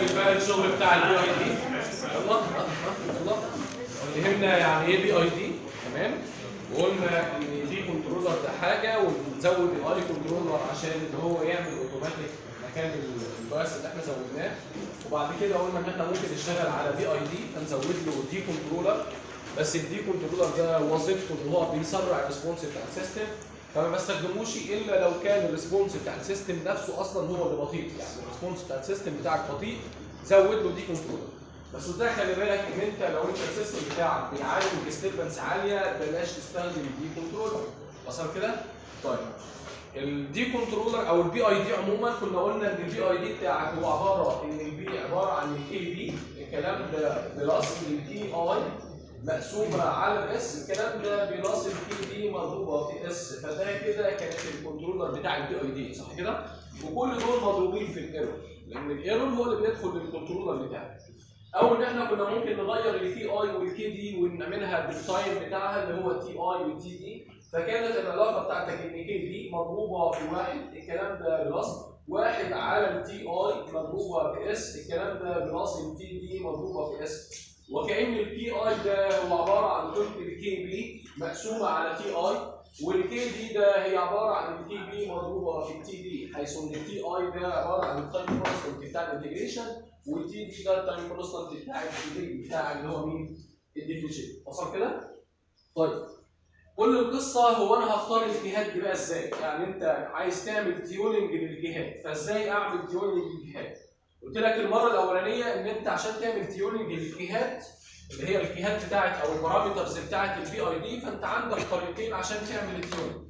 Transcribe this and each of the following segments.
نكمل بقى الشغل بتاع البي اي دي. يلا فهمنا يعني ايه بي اي دي، تمام؟ وقلنا ان دي كنترولر ده حاجه، ونزود الاي كنترولر عشان ان هو يعمل اوتوماتيك مكان البايس اللي احنا زودناه. وبعد كده قلنا ان احنا ممكن نشتغل على بي اي دي فنزود له دي كنترولر، بس الدي كنترولر ده وظيفته ان هو بيسرع الريسبونس بتاع السيستم، فما بستخدموش الا لو كان الريسبونس بتاع السيستم نفسه اصلا هو اللي بطيء، يعني الريسبونس بتاع السيستم بتاعك بطيء زود له دي كنترولر. بس ده خلي بالك ان انت لو انت السيستم بتاعك بيعاني من ديستربنس عاليه بلاش تستخدم الدي كنترولر. وصل كده؟ طيب الدي كنترولر او البي اي دي عموما كنا قلنا ان البي اي دي بتاعك هو عباره ان البي عباره عن الكي بي، الكلام ده بلس الكي اي مقسومه على الاس، الكلام ده بلس الكي دي مضروبه في اس، فده كده كانت الكنترولر بتاع البي اي دي، صح كده؟ وكل دول مضروبين في الايرور، لان الايرور هو اللي بيدخل للكنترولر بتاعك. او ان احنا كنا ممكن نغير الكي اي والكي دي ونعملها بالتايم بتاعها اللي هو تي اي والتي دي، فكانت العلاقه بتاعتك ان كي دي مضروبه في واحد، الكلام ده بلس واحد على التي اي مضروبه في اس، الكلام ده بلس التي دي مضروبه في اس، وكأن الكي اي ده هو عباره عن قيمه الكي بي مقسومه على تي اي، والكي دي ده هي عباره عن الكي بي مضروبه في التي دي، حيث ان التي اي ده عباره عن التايم كونستنت بتاع الانتجريشن، والتي دي ده التايم كونستنت بتاع الديلي بتاع اللي هو مين؟ الديفرنشيال. وصل كده؟ طيب كل القصه هو انا هختار الجهات دي بقى ازاي؟ يعني انت عايز تعمل تيوننج للجهات، فازاي اعمل تيوننج للجهات؟ قلت لك المره الاولانيه ان انت عشان تعمل تيوننج للجهات اللي هي الجهات بتاعت او البارامترز بتاعت البي اي دي، فانت عندك طريقتين عشان تعمل التيوننج.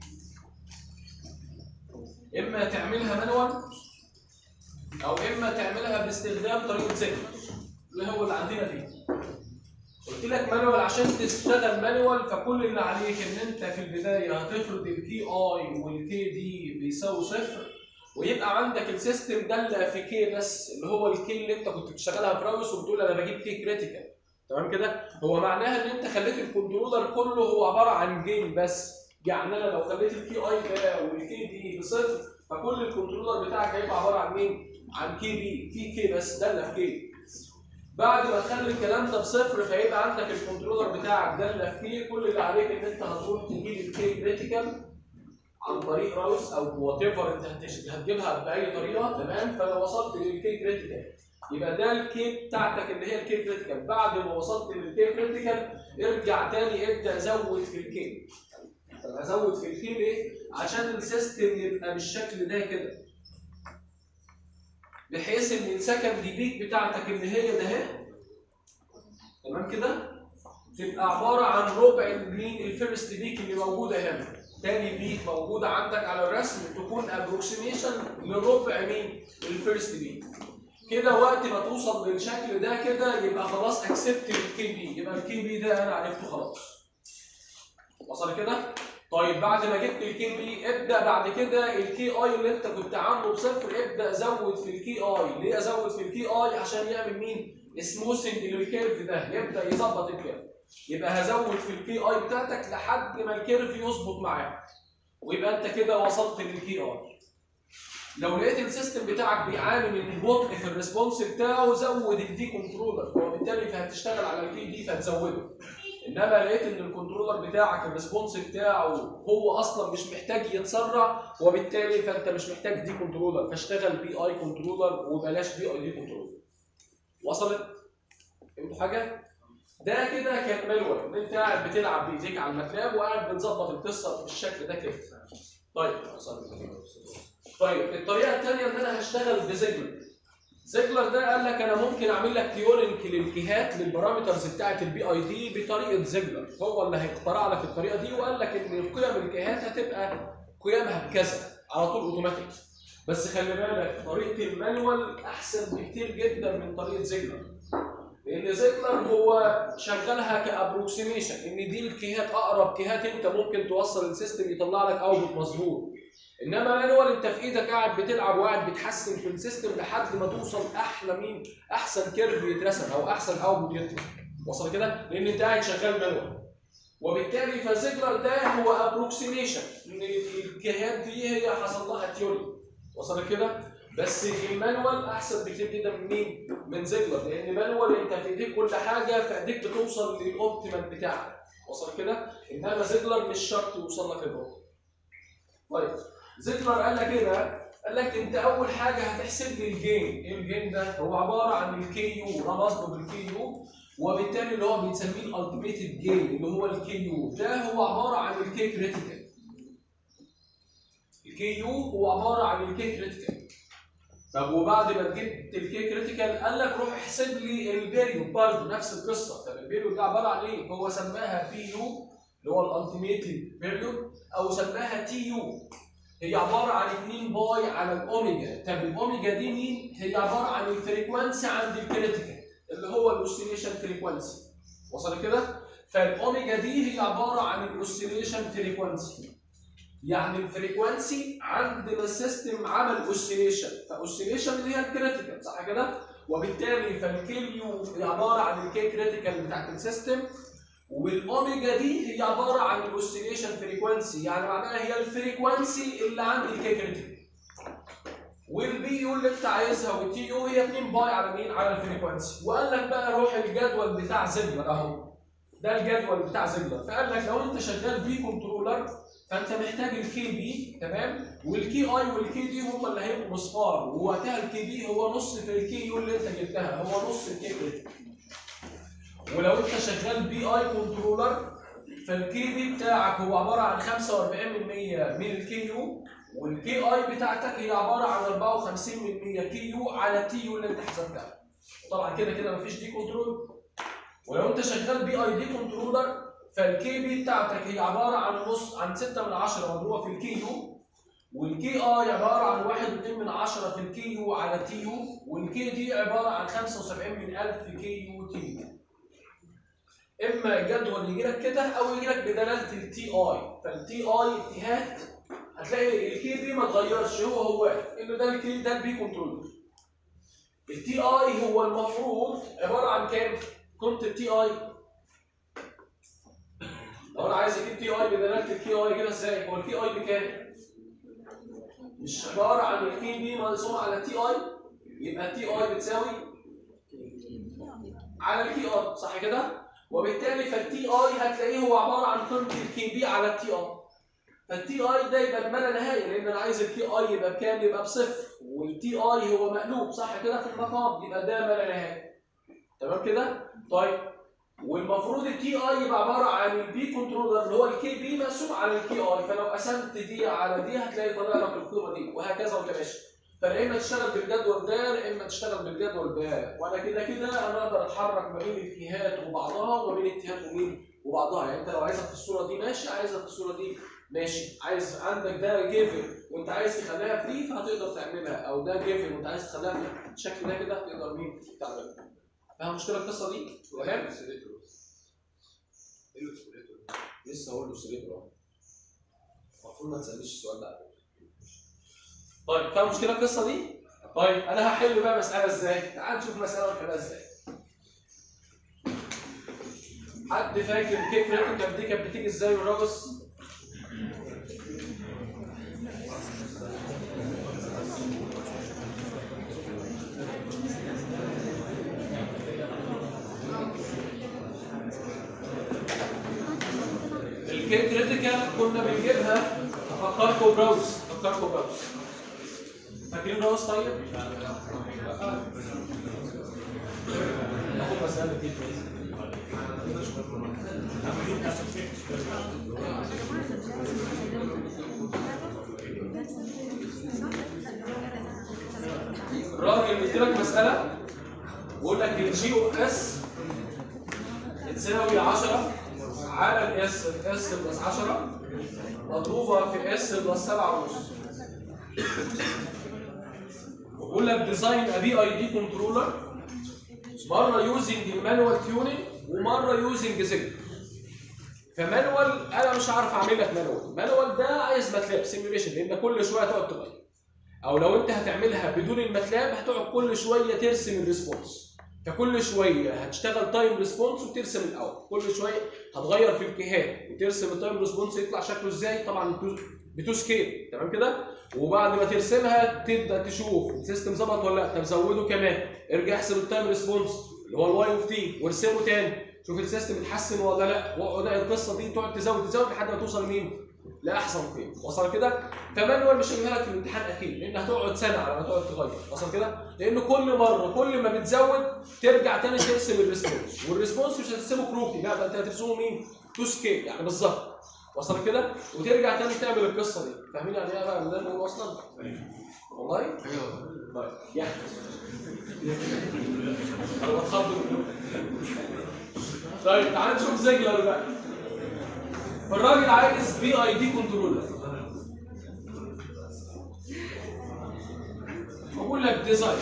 اما تعملها مانوال او اما تعملها باستخدام طريقه زيجلر اللي هو اللي عندنا دي. قلت لك مانوال عشان تشتغل مانوال فكل اللي عليك ان انت في البدايه هتفرض الكي اي والكي دي بيساوي صفر، ويبقى عندك السيستم داله في كي بس اللي هو الكي اللي انت كنت بتشتغلها براوس وبتقول انا بجيب كي كريتيكال، تمام كده؟ هو معناها ان انت خليت الكنترولر كله هو عباره عن جين بس، يعني انا لو خليت الكي اي ده والكي دي بصفر فكل الكنترولر بتاعك هيبقى عباره عن مين؟ عن كي بي، في كي بس داله في كي. بعد ما تخلي الكلام ده بصفر فيبقى عندك الكنترولر بتاعك داله في كي، كل اللي عليك ان انت هتروح تجيب الكي كريتيكال عن طريق راوس او وات ايفر انت هتجيبها باي طريقه، تمام؟ فلو وصلت للكي كريتيكال يبقى ده الكي بتاعتك اللي هي الكي كريتيكال. بعد ما وصلت للكي كريتيكال ارجع تاني ابدا زود في الكي. طب هزود في الكي ليه؟ عشان السيستم يبقى بالشكل ده كده، بحيث ان السكندري بيك بتاعتك اللي هي ده اهي، تمام كده؟ تبقى عباره عن ربع المين الفيرست بيك اللي موجوده هنا. تاني بيك موجوده عندك على الرسم تكون ابروكسيميشن لربع مين؟ الفيرست بيك. كده وقت ما توصل للشكل ده كده يبقى خلاص اكسبت الكي بي، يبقى الكي بي ده انا عرفته خلاص. وصل كده؟ طيب بعد ما جبت الكي بي ابدا بعد كده الكي اي اللي انت كنت عامله بصفر ابدا زود في الكي اي. ليه ازود في الكي اي؟ عشان يعمل مين؟ سموثنج للكيرف ده، يبدا يظبط الكيرف. يبقى هزود في الكي اي بتاعتك لحد ما الكيرف يظبط معاك، ويبقى انت كده وصلت للكي اي. لو لقيت السيستم بتاعك بيعاني من بطء في الريسبونس بتاعه زود الدي كنترولر، وبالتالي فهتشتغل على الكي دي فتزوده. انما لقيت ان الكنترولر بتاعك الريسبونس بتاعه هو اصلا مش محتاج يتسرع، وبالتالي فانت مش محتاج دي كنترولر، فاشتغل بي اي كنترولر وبلاش بي اي دي كنترولر. وصلت؟ فهمتوا حاجه؟ ده كده كان مانوال ان انت قاعد بتلعب بايديك على الماتلاب وقاعد بتظبط القصه بالشكل ده كده. طيب الطريقه الثانيه ان انا هشتغل بزيجلر. زيجلر ده قال لك انا ممكن اعمل لك تيورنج للكيهات للبارامترز بتاعه البي اي دي بطريقه زيجلر، هو اللي هيخترع لك الطريقه دي وقال لك ان قيم الكيهات هتبقى قيمها بكذا على طول اوتوماتيك. بس خلي بالك طريقه المانوال احسن بكتير جدا من طريقه زيجلر، لان زيجلر هو شغالها كابروكسيميشن ان دي الكيهات اقرب كيهات انت ممكن توصل السيستم يطلع لك اوتبوت مظبوط. انما مانوال انت في ايدك قاعد بتلعب وقاعد بتحسن في السيستم لحد ما توصل احلى مين؟ احسن كيرف يترسم او احسن اوتبوت يطلع. وصل كده؟ لان انت قاعد شغال مانوال. وبالتالي فزيجلر ده هو ابروكسيميشن ان الكيهات دي هي حصل لها تيوري. وصل كده؟ بس المانوال احسن بكتير جدا من مين؟ من زيجلر، لان مانوال انت في ايديك كل حاجه، في ايديك بتوصل للاوبتيمال بتاعك، وصل كده؟ انما زيجلر مش شرط يوصل لك للاوبتيمال. طيب زيجلر قال لك ايه بقى؟ قال لك انت اول حاجه هتحسب لي الجين، ايه الجين ده؟ هو عباره عن الكي يو، رمزته بالكي يو، وبالتالي اللي هو بنسميه الالتيميتد جين اللي هو الكي يو، ده هو عباره عن الكي كريتيكال. الكي يو هو عباره عن الكي كريتيكال. طب وبعد ما جبت الكي كريتيكال قال لك روح احسب لي البيريود برضه نفس القصه. طب البيريود ده عباره عن ايه؟ هو سماها بي يو اللي هو الالتيميتد بيريود، او سماها تي يو، هي عباره عن 2 باي على الاوميجا. طب الاوميجا دي مين؟ هي عباره عن الفريكوانسي عند الكريتيكال اللي هو الاوسيليشن فريكوانسي، وصل كده؟ فالاوميجا دي هي عباره عن الاوسيليشن فريكوانسي، يعني الفريكوانسي عند ما السيستم عمل اوسيليشن، فاوسيليشن اللي هي الكريتيكال، صح كده؟ وبالتالي فالكي يو هي عباره عن الكي كريتيكال بتاعت السيستم، والاوميجا دي هي عباره عن الاوسيليشن فريكوانسي، يعني معناها هي الفريكوانسي اللي عند الكي كريتيكال. والبي يو اللي انت عايزها والتي يو هي 2 باي على مين؟ على الفريكوانسي. وقال لك بقى روح الجدول بتاع زيجلر اهو، ده الجدول بتاع زيجلر. فقال لك لو انت شغال بي كنترولر فانت محتاج الكي بي، تمام؟ والكي اي والكي دي هم اللي هيبقوا مصفار، ووقتها الكي بي هو نص في الكي يو اللي انت جبتها، هو نص الكي كريتيكال. ولو انت شغال بي اي كنترولر فالكي بي بتاعك هو عباره عن 45% من الكي يو، والكي اي بتاعتك هي عباره عن 54% كي يو على تي يو اللي انت حسبتها. طبعا كده كده مفيش دي كنترول. ولو انت شغال بي اي دي كنترولر فالكي بي بتاعتك هي عباره عن نص، عن 6 من 10 مضروبه في الكي يو، والكي اي عباره عن 1.2 من 10 في الكي يو على تي يو، والكي دي عباره عن 75 من 1000 في كي يو تي يو. اما الجدول يجي لك كده او يجي لك بدلاله التي اي، فالتي اي اتهات هتلاقي الكي بي ما اتغيرش، هو انه ده الكي، ده البي كنترولر. التي اي هو المفروض عباره عن كام؟ قيمه التي اي. لو انا عايز اجيب تي اي بدلاله الكي اي كده ازاي؟ هو الكي اي بكام؟ مش عباره عن الكي بي مقسوم على التي اي؟ يبقى التي اي بتساوي على الكي اي، صح كده؟ وبالتالي فالتي اي هتلاقيه هو عباره عن قيمه الكي بي على التي اي. فالتي اي ده يبقى بما لا نهايه، لان انا عايز الكي اي يبقى بكام؟ يبقى بصفر، والتي اي هو مقلوب، صح كده؟ في المقام، يبقى ده ما لا نهايه. تمام كده؟ طيب والمفروض التي اي يبقى عباره عن البي كنترولر اللي هو الكي بي مقسوم على الكي اي، فلو قسمت دي على دي هتلاقي طلع لك القيمه دي، وهكذا وانت ماشي. فلا اما تشتغل بالجدول ده لا اما تشتغل بالجدول ده، وانا كده كده انا اقدر اتحرك ما بين الاتهات وبعضها وما بين اتهات ومين وبعضها. يعني انت لو عايزها في الصوره دي ماشي، عايزها في الصوره دي ماشي، عايز عندك ده جيفن وانت عايز تخليها فري فهتقدر تعملها، او ده جيفن وانت عايز تخليها بالشكل ده كده تقدر مين تعملها. فاهم مشكله القصه دي؟ تمام؟ لسه هقول له سريتور، المفروض ما تسالنيش السؤال ده على فكره. طيب فاهم مشكله القصه دي؟ طيب انا هحل بقى مساله ازاي؟ تعال نشوف مساله ونحلها ازاي. حد فاكر كيف ريتيكال دي كانت بتيجي ازاي والرابس؟ الكي كريتيكال كنا بنجيبها، افكركم براوز، فاكرين براوز؟ طيب ناخد مسألة دي. الراجل بيديلك مسألة ويقول لك الجي او اس تساوي 10 على الاس بلس 10 مضروبه في اس بلس 7.5. وبقول لك ديزاين ابي اي دي كنترولر مره يوزنج المانوال تيونينج ومره يوزنج زيجلر. فمانوال انا مش عارف اعمل لك مانوال ده عايز ماتلاب سيميوليشن، لان كل شويه تقعد تغير، او لو انت هتعملها بدون الماتلاب هتقعد كل شويه ترسم الريسبونس، فكل شويه هتشتغل تايم ريسبونس وترسم الاول، كل شويه هتغير في الكيهات وترسم التايم ريسبونس يطلع شكله ازاي. طبعا ب2 سكيل تمام كده. وبعد ما ترسمها تبدا تشوف السيستم ظبط ولا لا. طب زوده كمان، ارجع احسب التايم ريسبونس اللي هو الواي اوف تي وارسمه تاني، شوف السيستم اتحسن ولا لا. واقعد القصه دي تقعد تزود لحد ما توصل لمين؟ لاحسن قيمه. وصل كده؟ فمانوال مش هيجيبها لك في الامتحان اكيد، لان هتقعد سنه على ما تقعد تغير. وصل كده؟ لان كل مره كل ما بتزود ترجع تاني ترسم الريسبونس، والريسبونس مش هترسمه كروكي، لا ده انت هترسمه مين؟ تو سكيل يعني بالظبط. وصل كده؟ وترجع تاني تعمل القصه دي. فاهمين يعني ايه بقى اللي بنقوله اصلا؟ والله؟ ايوه. طيب يعني انا بتخض طيب تعال نشوف زيجلر بقى. الراجل عايز بي اي دي كنترولر. بقول لك ديزاين،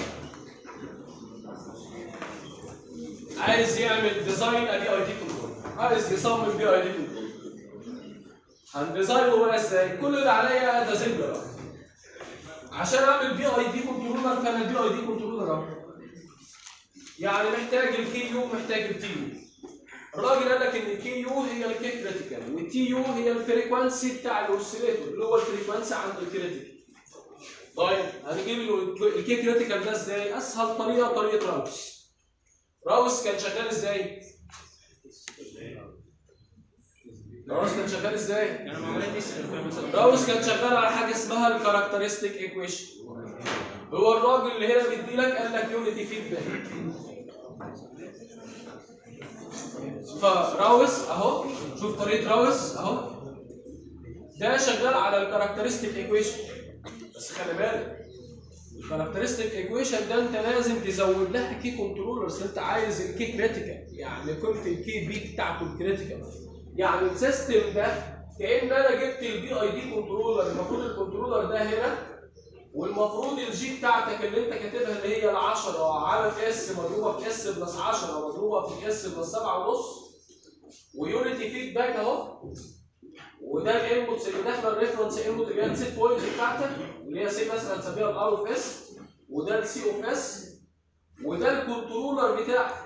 عايز يعمل ديزاين ادي اي دي كنترولر، عايز يصمم بي اي دي كنترولر. هنديزاينه بقى ازاي؟ كل اللي عليا ده زيجلر. عشان اعمل بي اي دي كنترولر فانا البي اي دي كنترولر اهو. يعني محتاج الكي يو، محتاج التي يو. الراجل قال لك ان الكي يو هي الكي كريتيكال، والتي يو هي الفريكوانسي بتاع الاوسيليتور اللي هو الفريكوانسي عند الكريتيكال. طيب هنجيب الكي كريتيكال ده ازاي؟ اسهل طريقه راوس. راوس كان شغال ازاي؟ راوس كان شغال على حاجه اسمها الكاركترستيك ايكويشن. هو الراجل اللي هنا بيدي لك قال لك يونيتي فيدباك. فراوس اهو، شوف طريقه راوس اهو، ده شغال على الكاركترستيك ايكويشن. بس خلي بالك الكاركترستيك ايكويشن ده انت لازم تزود لها كي كنترولرز. انت عايز الكي كريتيكال، يعني قيمه الكي بي بتاعته الكريتيكال. يعني السيستم ده كأن انا جبت البي اي دي كنترولر، المفروض الكنترولر ده هنا، والمفروض الجي بتاعتك اللي انت كاتبها اللي هي ال 10 على اس مضروبه في اس بلس 10 مضروبه في اس بلس 7.5، ويونيتي فيدباك اهو. وده الانبوتس اللي داخله الريفرنس انبوت اللي هي السيت بوينت بتاعتك اللي هي سي مثلا هنسميها الار اوف اس، وده السي اوف اس، وده الكنترولر بتاعك.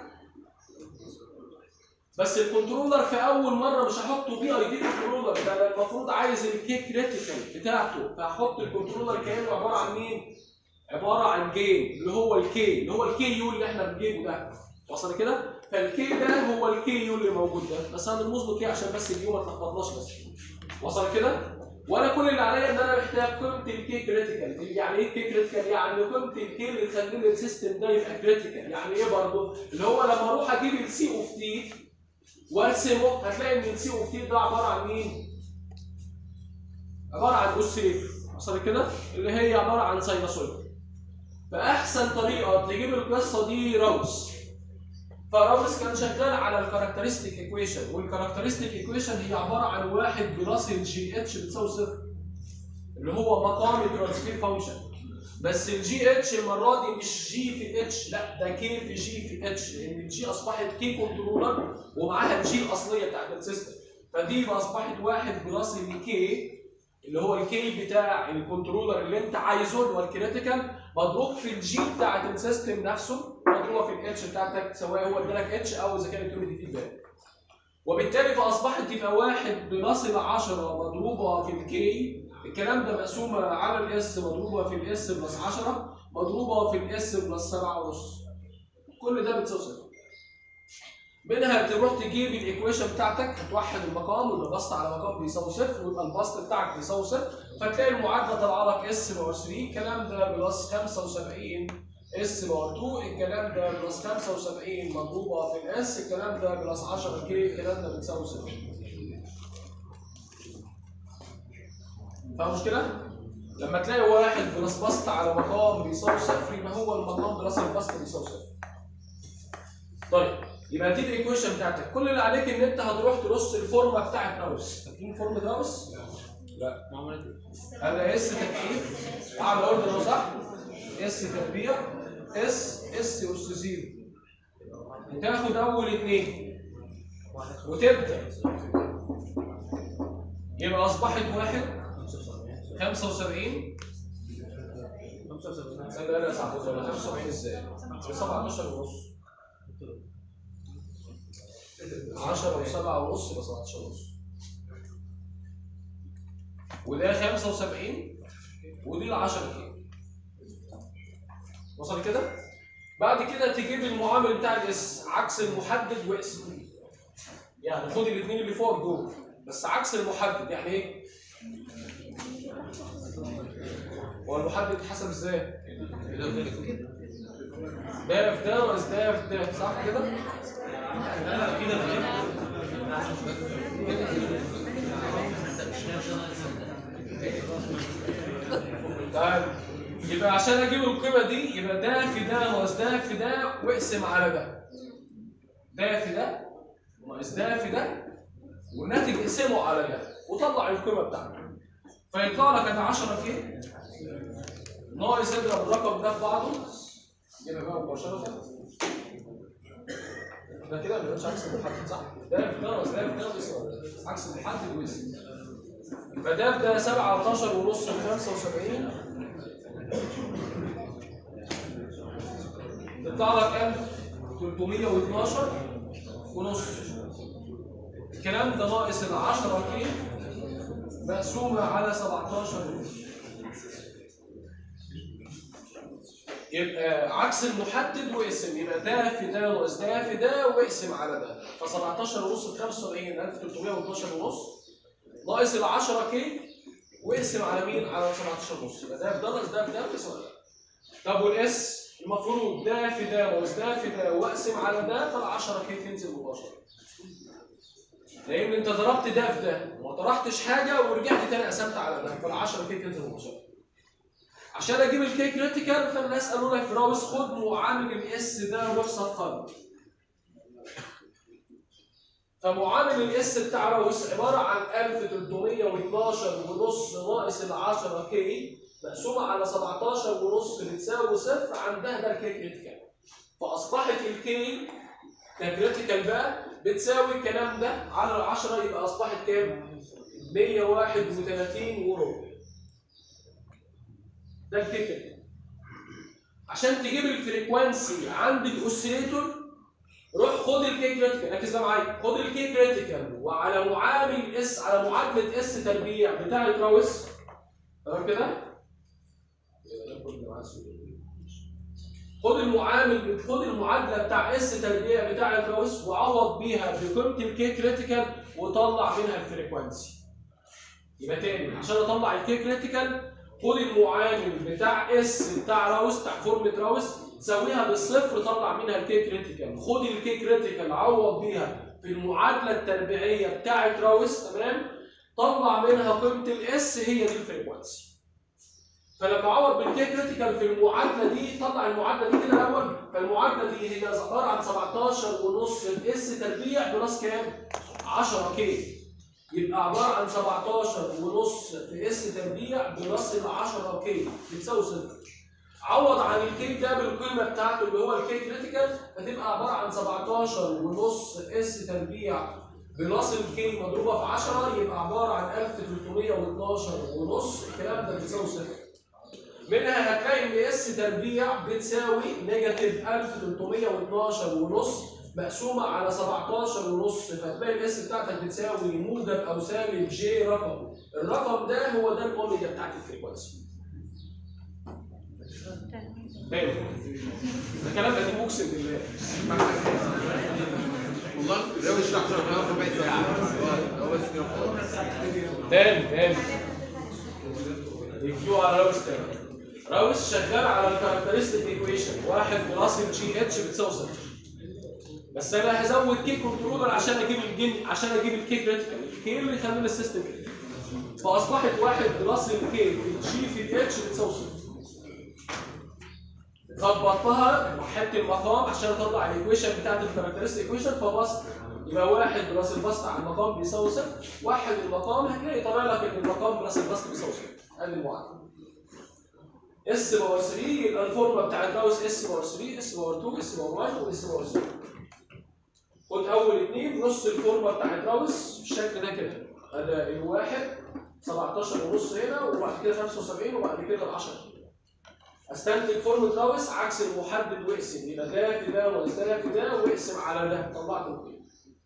بس الكنترولر في اول مره مش هحطه بي اي دي كنترولر، ده المفروض عايز الكي كريتيكال بتاعته، فهحط الكنترولر كانه عباره عن مين؟ عباره عن جين اللي هو الكي، اللي هو الكي يو اللي احنا بنجيبه ده. وصل كده؟ فالكي ده هو الكي يو اللي موجود ده، بس هنظبط كي عشان بس اليو ما تلخبطناش بس. وصل كده؟ وانا كل اللي عليا ان انا محتاج قيمه الكي كريتيكال. يعني ايه كي كريتيكال؟ يعني قيمه الكي اللي تخلي لي السيستم ده يبقى كريتيكال. يعني ايه برضه؟ اللي هو لما اروح اجيب السي اوف تي وارسمه هتلاقي ان السي اوف تي ده عباره عن مين؟ عباره عن اوسيليتور. وصل كده؟ اللي هي عباره عن ساينوسويد. فاحسن طريقه تجيب القصه دي راوس. فراوس كان شغال على الكاركترستيك ايكويشن، والكاركترستيك ايكويشن هي عباره عن 1 بلس الجي اتش بتساوي 0، اللي هو مقام الترانسفير فانكشن. بس الجي اتش المره دي مش جي في اتش، لا ده كي في جي في اتش، لان الجي اصبحت كي كنترولر ومعاها الجي الاصليه بتاعت السيستم. فدي اصبحت 1 بلس الكي اللي هو الكي بتاع الكنترولر اللي انت عايزه اللي هو الكريتيكال، مضروب في الجي بتاعت السيستم نفسه، مضروبه في الاتش بتاعتك، سواء هو ادالك اتش او اذا كانت يونيتي فيدباك. وبالتالي فاصبحت تبقى 1 بلس 10 مضروبه في الكي، الكلام ده مقسومه على الاس مضروبه في الاس بلس 10 مضروبه في الاس بلس 7.5. كل ده بتساوي 0. منها تروح تجيب الايكويشن بتاعتك، هتوحد المقام ويبقى البسط على مقام بيساوي 0، ويبقى البسط بتاعك بيساوي 0، فتلاقي المعادله طالعه لك اس باور 3، الكلام ده بلس 75 اس باور 2، الكلام ده بلس 75 مضروبه في الاس، الكلام ده بلس 10 كي، الكلام ده بتساوي 0. فاهم المشكله؟ لما تلاقي واحد بلس بسط على مقام بيساوي 0 يبقى هو المقام بلس البسط بيساوي 0. طيب يبقى دي الايكويشن بتاعتك، كل اللي عليك ان انت هتروح ترص الفورمه بتاعت راوس. فاكرين فورمه راوس؟ لا ما عملت ايه؟ انا اس تكعيب اعمل اوردر صح؟ اس تربيع اس اس اس 0، وتاخد اول 2 وتبدا، يبقى اصبحت 1 75 لا 75 ازاي؟ 17 ونص 10 و7.5 يبقى 17 ونص. وده 75 ودي ال 10 كيلو. وصل كده؟ بعد كده تجيب المعامل بتاع الاس عكس المحدد واقسم. يعني خد الاثنين اللي فوق دول بس عكس المحدد. يعني ايه؟ هو المحدد اتحسب ازاي؟ ده في ده ناقص ده في ده، صح كده؟ طيب يبقى عشان اجيب القيمه دي يبقى ده في ده ناقص ده في ده واقسم على ده. ده في ده ناقص ده في ده والناتج اقسمه على ده وطلع القيمه بتاعته. فيطلع لك 10 كي ناقص اضرب الرقم ده في بعضه يبقى بقى مباشره ده كده ما بيبقاش عكس المحدد، صح؟ ده في ده ناقص ده في ده ناقص عكس المحدد واسم. فده في ده 17 ونص ل 75 تطلع لك 1312 ونص. الكلام ده ناقص ال 10 كي مقسومه على 17 ونص. يبقى عكس المحدد واقسم. يبقى ده في ده ناقص ده في ده واقسم على ده. ف 17 ونص ب 75 1312 ونص ناقص ال 10 كي واقسم على مين؟ على 17 ونص. يبقى ده في ده ناقص ده في ده واقسم على ده. طب والاس المفروض ده في ده ناقص ده في ده واقسم على ده فال 10 كي تنزل مباشره. لان انت ضربت ده في ده وما طرحتش حاجه ورجعت تاني قسمت على ده فال 10 كي تنزل مباشره. عشان اجيب الكي كريتيكال فالناس قالوا لك في راوس خد معامل الاس ده روح صفر. فمعامل الاس بتاع راوس عباره عن 1312 ونص ناقص ال 10 كي مقسومه على 17 ونص بتساوي صفر. عندها ده الكي كريتيكال. فاصبحت الكي كريتيكال بقى بتساوي الكلام ده على ال 10 يبقى اصبحت كام؟ 131 وربع. ده الكيكل. عشان تجيب الفريكوانسي عند الاوسيليتور روح خد الكي كريتيكال. ركز بقى معايا. خد الكي كريتيكال وعلى معامل اس على معادله اس تربيع بتاعه راوس. تمام كده؟ خد المعادله بتاع اس تربيع بتاعه راوس وعوض بيها بقيمه الكي كريتيكال وطلع منها الفريكوانسي. يبقى تاني عشان اطلع الكي كريتيكال خد المعامل بتاع اس بتاع راوس بتاع فورمه راوس تساويها بالصفر طلع منها الكي كريتيكال. خد الكي كريتيكال عوض بيها في المعادله التربيعيه بتاعه راوس. تمام؟ طلع منها قيمه الاس هي دي الفريكوانسي. فلما اعوض بالكي كريتيكال في المعادله دي طلع المعادله دي كده الاول. فالمعادله دي هي عباره عن 17 ونص الاس تربيع بلس كام؟ 10 كي. يبقى عباره عن 17 ونص في اس تربيع بلس ال 10 كي بتساوي صفر. عوض عن الكي ده بالقيمه بتاعته اللي هو الكي كريتيكال فتبقى عباره عن 17 ونص اس تربيع بلس الكي مضروبه في 10 يبقى عباره عن 1312 ونص. الكلام ده بيساوي صفر. منها هتلاقي ان اس تربيع بتساوي نيجاتيف 1312 ونص مقسومه على 17 ونص. فتلاقي الاس بتاعتك بتساوي موجب او سالب جي رقم. الرقم ده هو ده الاوميجا بتاعت الفريكونسي. تاني الكلام ده قديم اقسم بالله. والله لو اشرح لنا ربع ساعه تاني الكيو على راوس تاني. راوس شغال على الكاركترستيك ايكويشن 1 بلس الجي اتش بتساوي صفر. بس انا هزود كي كنترولر عشان اجيب عشان اجيب الكي كريتيكال. الكي اللي يخلي السيستم كده. فاصبحت 1 بلس الكي الجي في الاتش بتساوي صفر. ظبطتها وحدت المقام عشان اطلع الايكويشن بتاعت الكاركترستيك ايكويشن فبسط. يبقى 1 بلس البسط على المقام بيساوي صفر. 1 المقام هتلاقي طالع لك ان المقام بلس البسط بيساوي صفر. ادي المعادله. اس باور 3 يبقى الفورمولا بتاعت راوس اس باور 3 اس باور 2 اس باور 1 واس باور 3. خد اول اثنين نص الفورمولا بتاعت راوس بالشكل ده كده. ادي الواحد 17 ونص هنا وبعد كده 75 وبعد كده ال 10. استنتج فورمولا راوس عكس المحدد واقسم. يبقى ده في ده ناقص ده في ده واقسم على ده طلعت القيمه.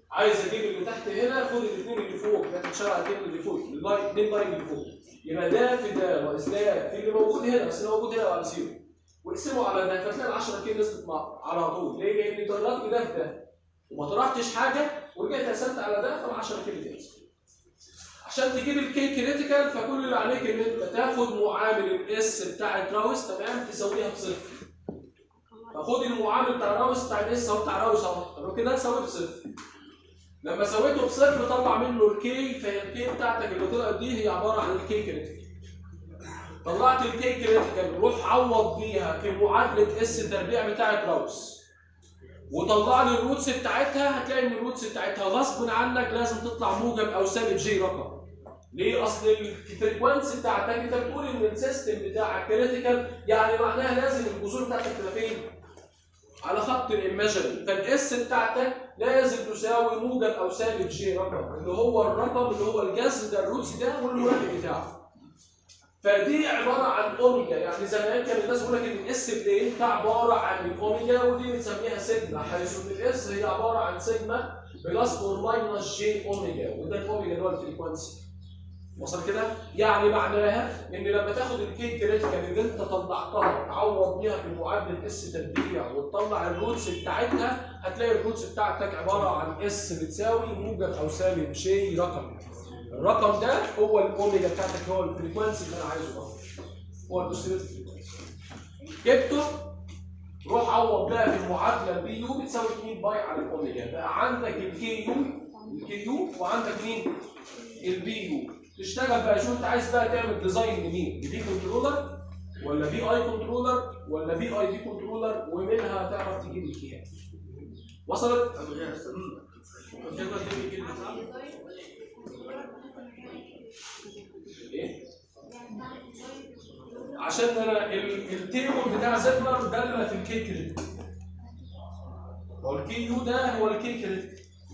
عايز اجيب اللي تحت هنا، خد الاثنين اللي فوق، ده تتشال على الاثنين اللي فوق، الاثنين لاين اللي فوق. يبقى ده في ده ناقص ده في اللي موجود هنا، بس اللي موجود هنا على زيرو. واقسمه على ده، فتلاقي ال 10 كيلو نزلت على طول. ليه؟ لان طلعت ده في ده وما طرحتش حاجه ورجعت قسمت على ده، فال 10 كيلو تنزل. عشان تجيب الكي كريتيكال فكل اللي عليك ان انت تاخد معامل الاس بتاع الراوس، تمام، تساويها بصفر. فخد المعامل بتاع الراوس بتاع الاس اهو، بتاع الراوس اهو، كده تساويه بصفر. لما سويته بصفر طلع منه الكي، فهي الكي بتاعتك اللي طلعت دي هي عباره عن الكي كريتيكال. طلعت الكي كريتيكال، روح عوض بيها في معادله اس تربيع بتاعت راوس. وطلع لي الروتس بتاعتها، هتلاقي ان الروتس بتاعتها غصب عنك لازم تطلع موجب او سالب جي رقم. ليه؟ اصل الفريكونسي بتاعتك انت بتقول ان السيستم بتاعك كريتيكال، يعني معناها لازم الجذور بتاعتك تبقى فين؟ على خط الايماجينري، فالاس بتاعتك لازم تساوي موجب او سالب جي رقم، اللي هو الرقم اللي هو الجذر ده، الروتس ده والمركب بتاعه. فدي عباره عن اوميجا، يعني زمان كان الناس بيقول لك ان الاس بلين ده عباره عن الاوميجا، ودي بنسميها سيجما، حيث ان الاس هي عباره عن سيجما بلس اور ماينس جي اوميجا، وده الاوميجا اللي هو الفريكونسي. وصل كده؟ يعني معناها ان لما تاخد الكي كريتيكال اللي انت طلعتها تعوض بيها في معادله اس تربيع وتطلع الروتس بتاعتها، هتلاقي الروتس بتاعتك عباره عن اس بتساوي موجب او سالب جي رقم. الرقم ده هو الاوميجا بتاعتك، هو الفريكونسي اللي انا عايزه اهو، هو البوستيريور فريكونسي. جبته، روح عوض بقى في المعادله البي يو بتساوي 2 باي على الاوميجا، بقى عندك الكي يو وعندك مين؟ البي يو. تشتغل بقى، شوف انت عايز بقى تعمل ديزاين لمين؟ لبي كنترولر ولا بي اي كنترولر ولا بي اي دي كنترولر، ومنها تعرف تجيب الكيات. وصلت؟ ايه؟ عشان انا التيبل بتاع زيتلر دل في الكي كريت، والكي يو ده هو الكي كريت.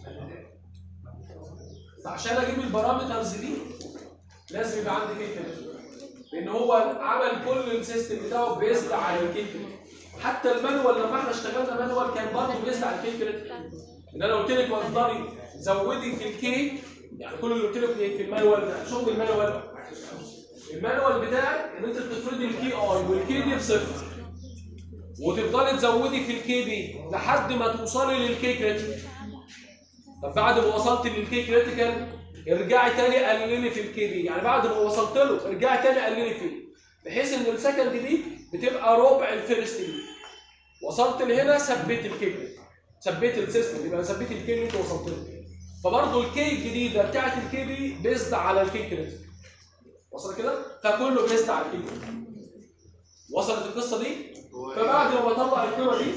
فعشان اجيب البارامترز دي لازم يبقى عندي كي كريت، لان هو عمل كل السيستم بتاعه بيزد على الكي كريت. حتى المانوال لما احنا اشتغلنا مانوال كان برضه بيزد على الكي كريت. ان انا قلت لك اقدري زودي في الكي، يعني كل اللي قلت لك في المانوال، شغل المانوال بتاعك ان انت بتفرضي الكي اي والكي دي بصفر، وتفضلي تزودي في الكي دي لحد ما توصلي للكي كريتيكال. طب بعد ما وصلت للكي كريتيكال ارجعي تاني قللي في الكي دي، يعني بعد ما وصلت له ارجعي تاني قللي فيه، بحيث ان السكند دي بتبقى ربع الفيرست دي. وصلت لهنا ثبت الكي، ثبت السيستم، يبقى ثبت الكي اللي انت وصلت له. فبرضه الكي الجديده بتاعت الكي دي بيزد على الكي كريتيكال. وصل كده؟ فكله بيزد على الكي كريتيكال. وصلت القصه دي؟ فبعد ما بطلع القيمه دي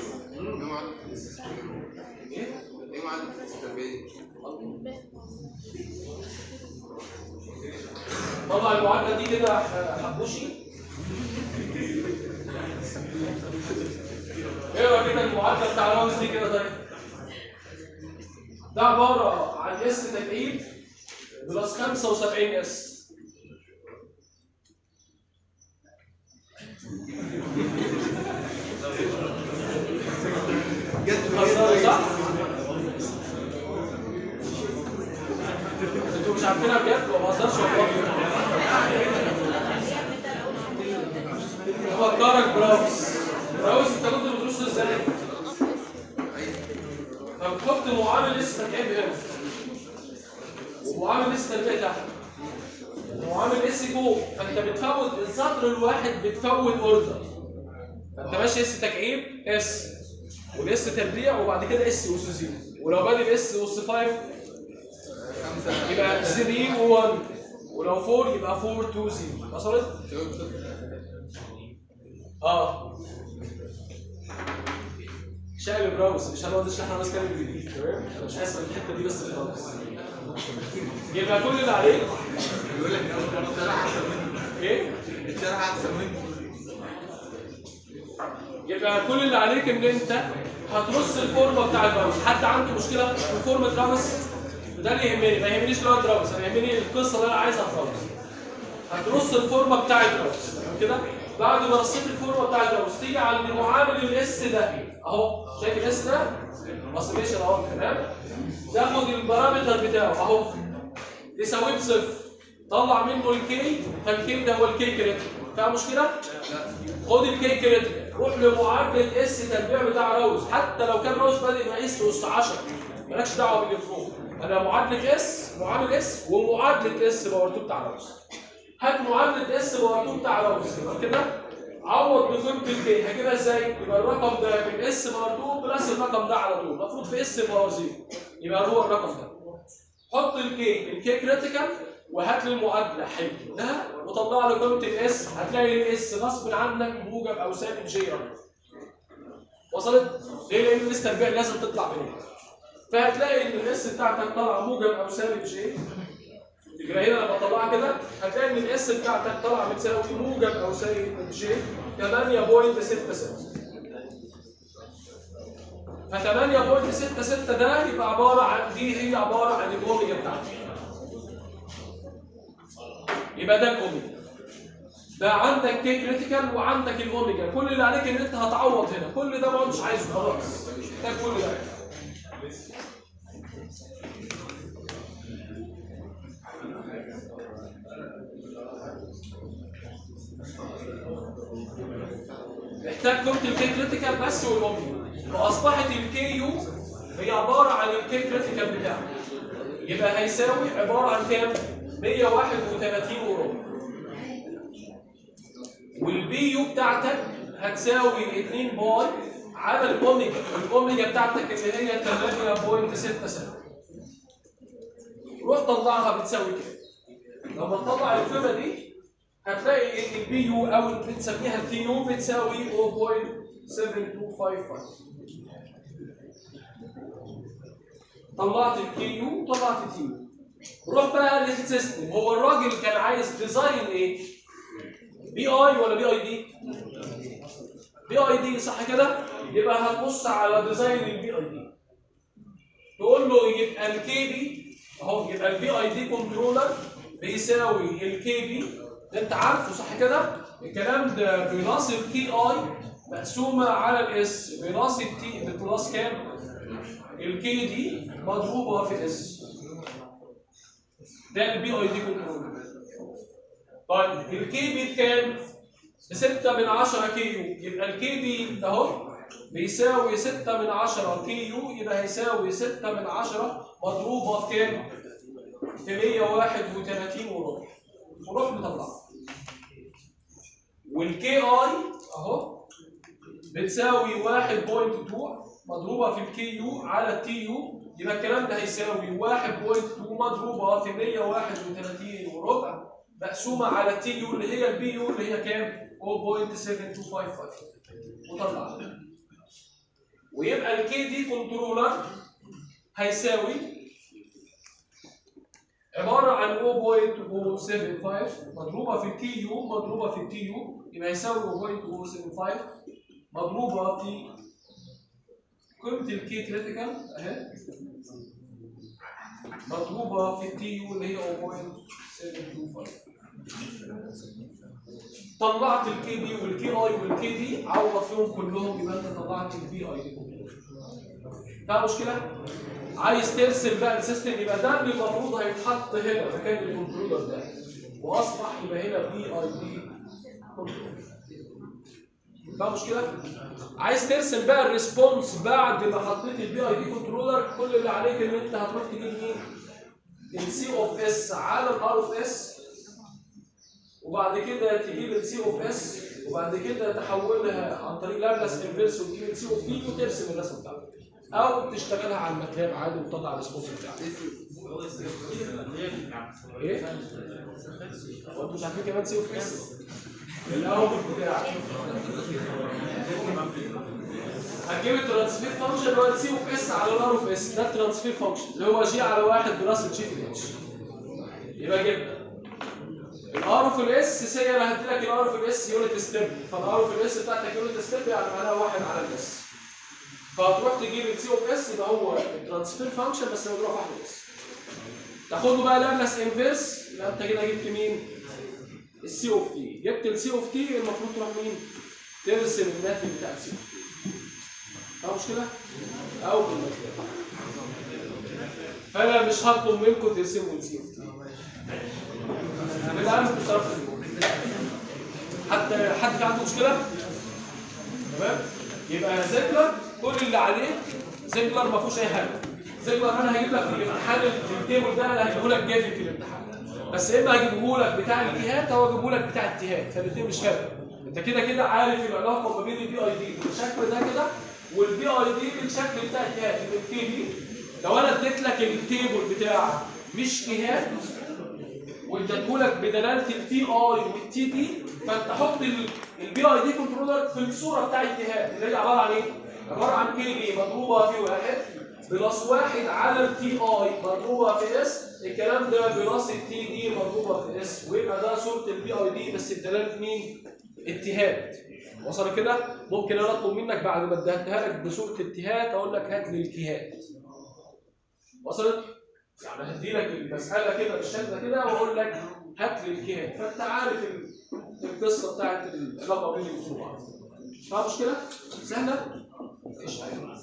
ايه معادله التربيه؟ طلع المعادله دي كده حبوشي. اقرا كده المعادله بتاع الراوس دي كده. طيب ده عباره عن اس تكعيب بلس 75 اس. صح؟ انتوا مش عارفينها بجد؟ ما بهزرش والله. افكرك براوس انت كنت بتدرس ازاي؟ فبتحط معامل اس تكعيب هنا ومعامل اس تربيع تحت ومعامل اس فوق، فانت بتفوت السطر الواحد، بتفوت اوردر. فانت ماشي اس تكعيب اس والاس تربيع وبعد كده اس اس 0، ولو بادئ الاس اس 5 يبقى 3 و1، ولو 4 يبقى 4 2 0. وصلت؟ شايل براوس، مش هنقعد نشرح بس كلام جديد، تمام؟ انا مش هسال الحته دي بس خالص. يبقى كل اللي عليك بيقول لك اول مره اتشرح احسن مني. ايه؟ اتشرح احسن مني. يبقى كل اللي عليك ان انت هترص الفورمه بتاع الراوس. حد عنده مشكله في فورمه راوس؟ ده اللي يهمني، ما يهمنيش دلوقتي راوس، انا يهمني القصه اللي انا عايزها في راوس. هترص الفورمه بتاع الراوس كده بعد ما رصيت الفورمه بتاع الراوس تيجي عند معامل الاس ده اهو، شايف الاس ده؟ رسميشن اهو تمام؟ تاخد البارامتر بتاعه اهو تساويه بصفر، طلع منه الكي، فالكي ده هو الكي كريتيكال، فيها مشكله؟ خد الكي كريتيكال روح لمعادله اس تربيع بتاع راوس، حتى لو كان راوس بادئ مقيس اس 10 مالكش دعوه باللي فوق، انا معادله اس معامل اس ومعادله اس باور 2 بتاع راوس. هات معادله اس باور 2 بتاع راوس يبقى كده عوض بقيمه الكي، هجيبها ازاي؟ يبقى الرقم ده في الاس باور 2 بلس الرقم ده على طول، المفروض في اس باور 0 يبقى هو الرقم ده. حط الكي كريتيكال وهات لي المعادله حلها وطلع لي قيمه الاس، هتلاقي الاس غصب عنك موجب او سالب جي رقم. وصلت؟ ليه؟ لان الاس تربيع لازم تطلع منها. فهتلاقي ان الاس بتاعتك طالعه موجب او سالب جي. يبقى هنا لما اطلعها كده هتلاقي ان الاس بتاعتك طالعه بتساوي موجب او سالب جي 8.66. ف 8.66 ده يبقى عباره عن هي عباره عن الاوميجا بتاعتك. يبقى ده الاوميجا. بقى عندك كي كريتيكال وعندك الاوميجا، كل اللي عليك ان انت هتعوض هنا، كل ده ما مش عايزه خلاص. ده كل ده. محتاج قيمه الكي كريتيكال بس والاوميجا، فاصبحت الكي يو هي عباره عن الكي كريتيكال بتاعك. يبقى هيساوي عباره عن كام؟ 131 وربع. والبي يو بتاعتك هتساوي 2 باي على الاوميجا، الاوميجا بتاعتك اللي هي 8.67. روح طلعها بتساوي كام؟ لما تطلع القيمه دي هتلاقي ان البي يو او اللي بنسميها التي يو بتساوي 0.7255. طلعت الكي يو طلعت التي يو. روح بقى للسيستم، هو الراجل كان عايز ديزاين ايه؟ بي اي ولا بي اي دي؟ بي اي دي صح كده؟ يبقى هتبص على ديزاين البي اي دي. تقول له يبقى الكي بي اهو، يبقى البي اي دي كنترولر بيساوي الكي بي، ده انت عارفه صح كده؟ الكلام ده بلس الكي اي مقسومه على الاس بلس التي بلس كام؟ الكي دي مضروبه في الاس. ده البي اي دي كنترولر. طيب الكي بي بكام؟ ب 6/10 كي يو، يبقى الكي بي اهو بيساوي 6/10 كي يو، يبقى هيساوي 6/10 مضروبه في كام؟ في 131 وربع. ونروح نطلعها. والكي اي اهو بتساوي 1.2 مضروبه في الكي يو على التي يو، يبقى الكلام ده هيساوي 1.2 مضروبه في 131 وربع مقسومه على التي يو اللي هي البي يو اللي هي كام؟ 0.7255. وطلعها. ويبقى الكي دي كنترولر هيساوي عباره عن 0.075 مضروبه في الكي يو مضروبه في التي يو، يبقى هيساوي 0.075 مضروبه في قيمه الكي كريتيكال اهي مضروبه في التي يو اللي هي 0.725. طلعت الكي بي والكي اي والكي دي، عوض فيهم كلهم يبقى انت طلعت البي اي دي. فيها مشكله؟ عايز ترسم بقى السيستم، يبقى ده اللي المفروض هيتحط هنا مكان الكنترولر ده، واصبح يبقى هنا بي اي دي كنترولر. فيها مشكله؟ عايز ترسم بقى الريسبونس بعد ما حطيت البي اي دي كنترولر، كل اللي عليك ان انت هتروح تجيب مين؟ السي اوف اس على الار اوف اس، وبعد كده تجيب السي اوف اس، وبعد كده تحولها عن طريق لابلاس انفيرس وتجيب السي اوف بي وترسم الرسمه بتاعتك، او تشتغلها على الماتلاب عادي وتطلع الريسبونس بتاعك. ايه؟ هو انتوا مش عارفين كمان سي اوف اس؟ الاول بتاعك هتجيب الترانسفير فانكشن اللي هو السي اوف اس على الار اوف اس، ده الترانسفير فانكشن اللي هو جي على 1 بلس جي في اتش. يبقى جبنا الار اوف الاس، هي انا هدي لك الار اوف الاس يونت ستيب، فالار اوف الاس بتاعتك يونت ستيب يعني معناها 1 على الاس. فهتروح تجيب السي اوف اس يبقى هو الترانسفير فانكشن بس مضروب 1 اس. تاخده بقى لابلاس انفيرس، يبقى انت كده جبت مين؟ السي اوف تي، جبت السي اوف تي المفروض تروح مين؟ ترسم الناتج بتاع السي اوف تي. فاهم مشكله؟ او بالمثال. فانا مش هطلب منكم ترسموا السي اوف تي. بالله مش هتعرفوا ترسموه. حد عنده مشكله؟ تمام؟ يبقى زيجلر كل اللي عليه زيجلر ما فيهوش اي حاجه. زيجلر انا هجيب لك في الامتحان التيبل ده، انا هجيبه لك جافي في الامتحان. بس اما هجيبه لك بتاع الجهات او هجيبه لك بتاع الجهات، فالاثنين مش فارق. انت كده كده عارف العلاقه ما بين البي اي دي بالشكل ده كده والبي اي دي بالشكل بتاع الجهات. التي دي لو انا اديت لك التيبل بتاعك مش جهات واديته لك بدلاله التي اي والتي دي، فانت حط البي اي دي كنترولر في الصوره بتاع الجهات اللي هي عباره عن ايه؟ عباره عن كي دي مضروبه في 1 بلس 1 على التي اي مضروبه في اس، الكلام ده بلس التي دي مضروبه في اس، ويبقى ده صوره البي اي دي بس بدلاله مين؟ اتهاد. وصل كده؟ ممكن انا اطلب منك بعد ما اديتها لك بصوره اتهاد اقول لك هات لي الكيهات. وصلت؟ يعني هدي لك المساله كده بالشكل ده كده واقول لك هات لي الكيهات، فانت عارف القصه بتاعت العلاقه بين الفروع. فاهم مشكله؟ سهله؟ مفيش حاجه.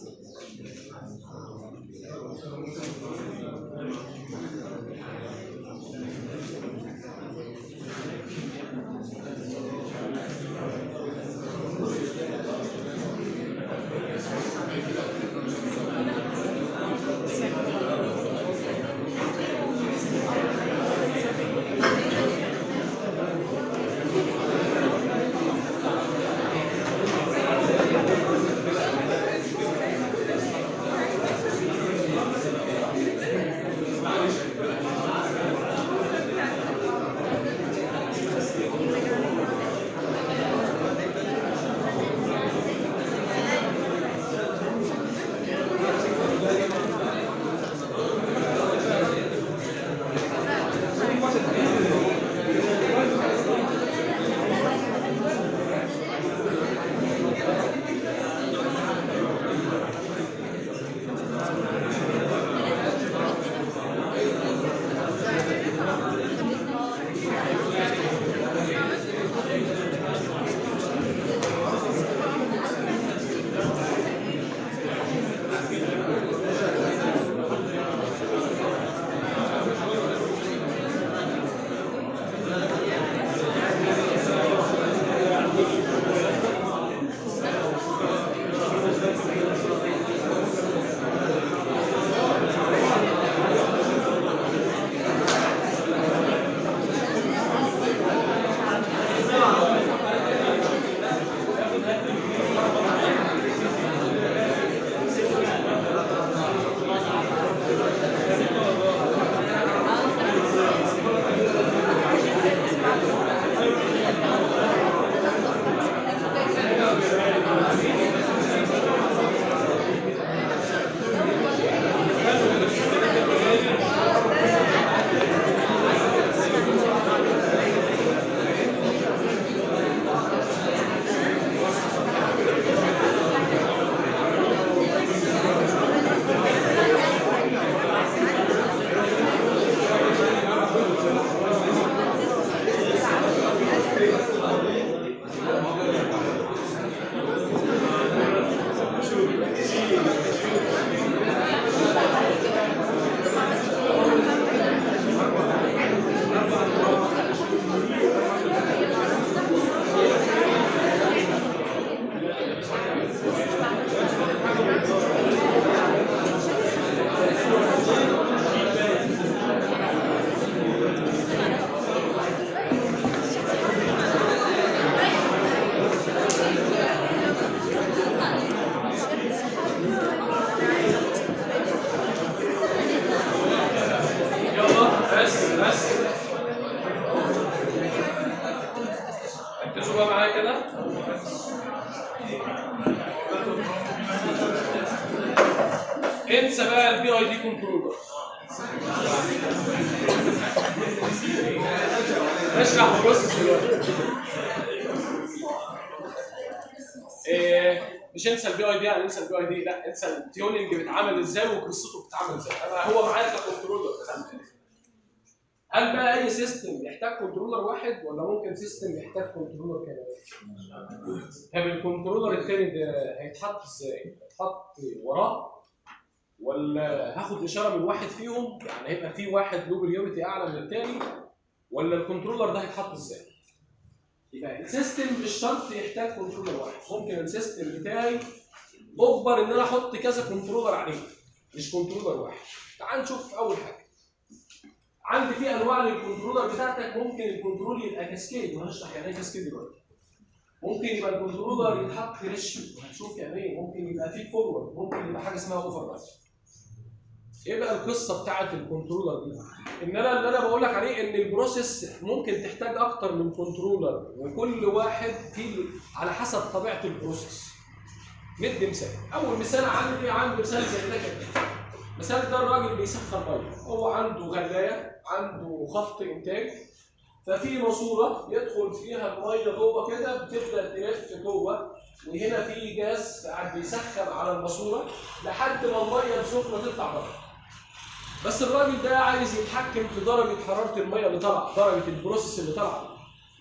ركزوا بقى معايا كده. انسى بقى البي اي دي كنترولر. اشرح البروسيس دلوقتي. مش انسى البي اي دي، يعني انسى البي اي دي، لا انسى التيوننج بيتعمل ازاي وقصته بتتعمل ازاي. انا هو معايا ككنترولر. هل بقى اي سيستم يحتاج كنترولر واحد ولا ممكن سيستم يحتاج كنترولر كمان؟ طب الكنترولر الثاني ده هيتحط ازاي؟ هيتحط وراه ولا هاخد اشاره من واحد فيهم؟ يعني هيبقى في واحد له بريورتي اعلى من الثاني ولا الكنترولر ده هيتحط ازاي؟ يبقى السيستم مش شرط يحتاج كنترولر واحد، ممكن السيستم بتاعي اجبر ان انا احط كذا كنترولر عليه مش كنترولر واحد. تعال نشوف اول حاجه. عندي في انواع للكنترولر بتاعتك، ممكن الكنترول يبقى كاسكيد وهنشرح يعني ايه كاسكيد دلوقتي. ممكن يبقى الكنترولر يتحط ريشيو وهنشوف يعني ايه، ممكن يبقى فيه فورورد، ممكن يبقى حاجه اسمها اوفر رايت. ايه بقى القصه بتاعت الكنترولر دي؟ اللي انا بقول لك عليه ان البروسيس ممكن تحتاج اكتر من كنترولر وكل واحد فيه على حسب طبيعه البروسيس. ندي مثال. اول مثال عندي مثال زي ده كده. مثال ده الراجل بيسخن ميه، هو عنده غلايه، عنده خط انتاج، ففي ماسوره يدخل فيها الميه جوه كده بتبدا تلف جوه، وهنا في جاز قاعد بيسخن على الماسوره لحد ما الميه السخنه تطلع بره. بس الراجل ده عايز يتحكم في درجه حراره الميه اللي طالعه، درجه البروسيس اللي طالعه.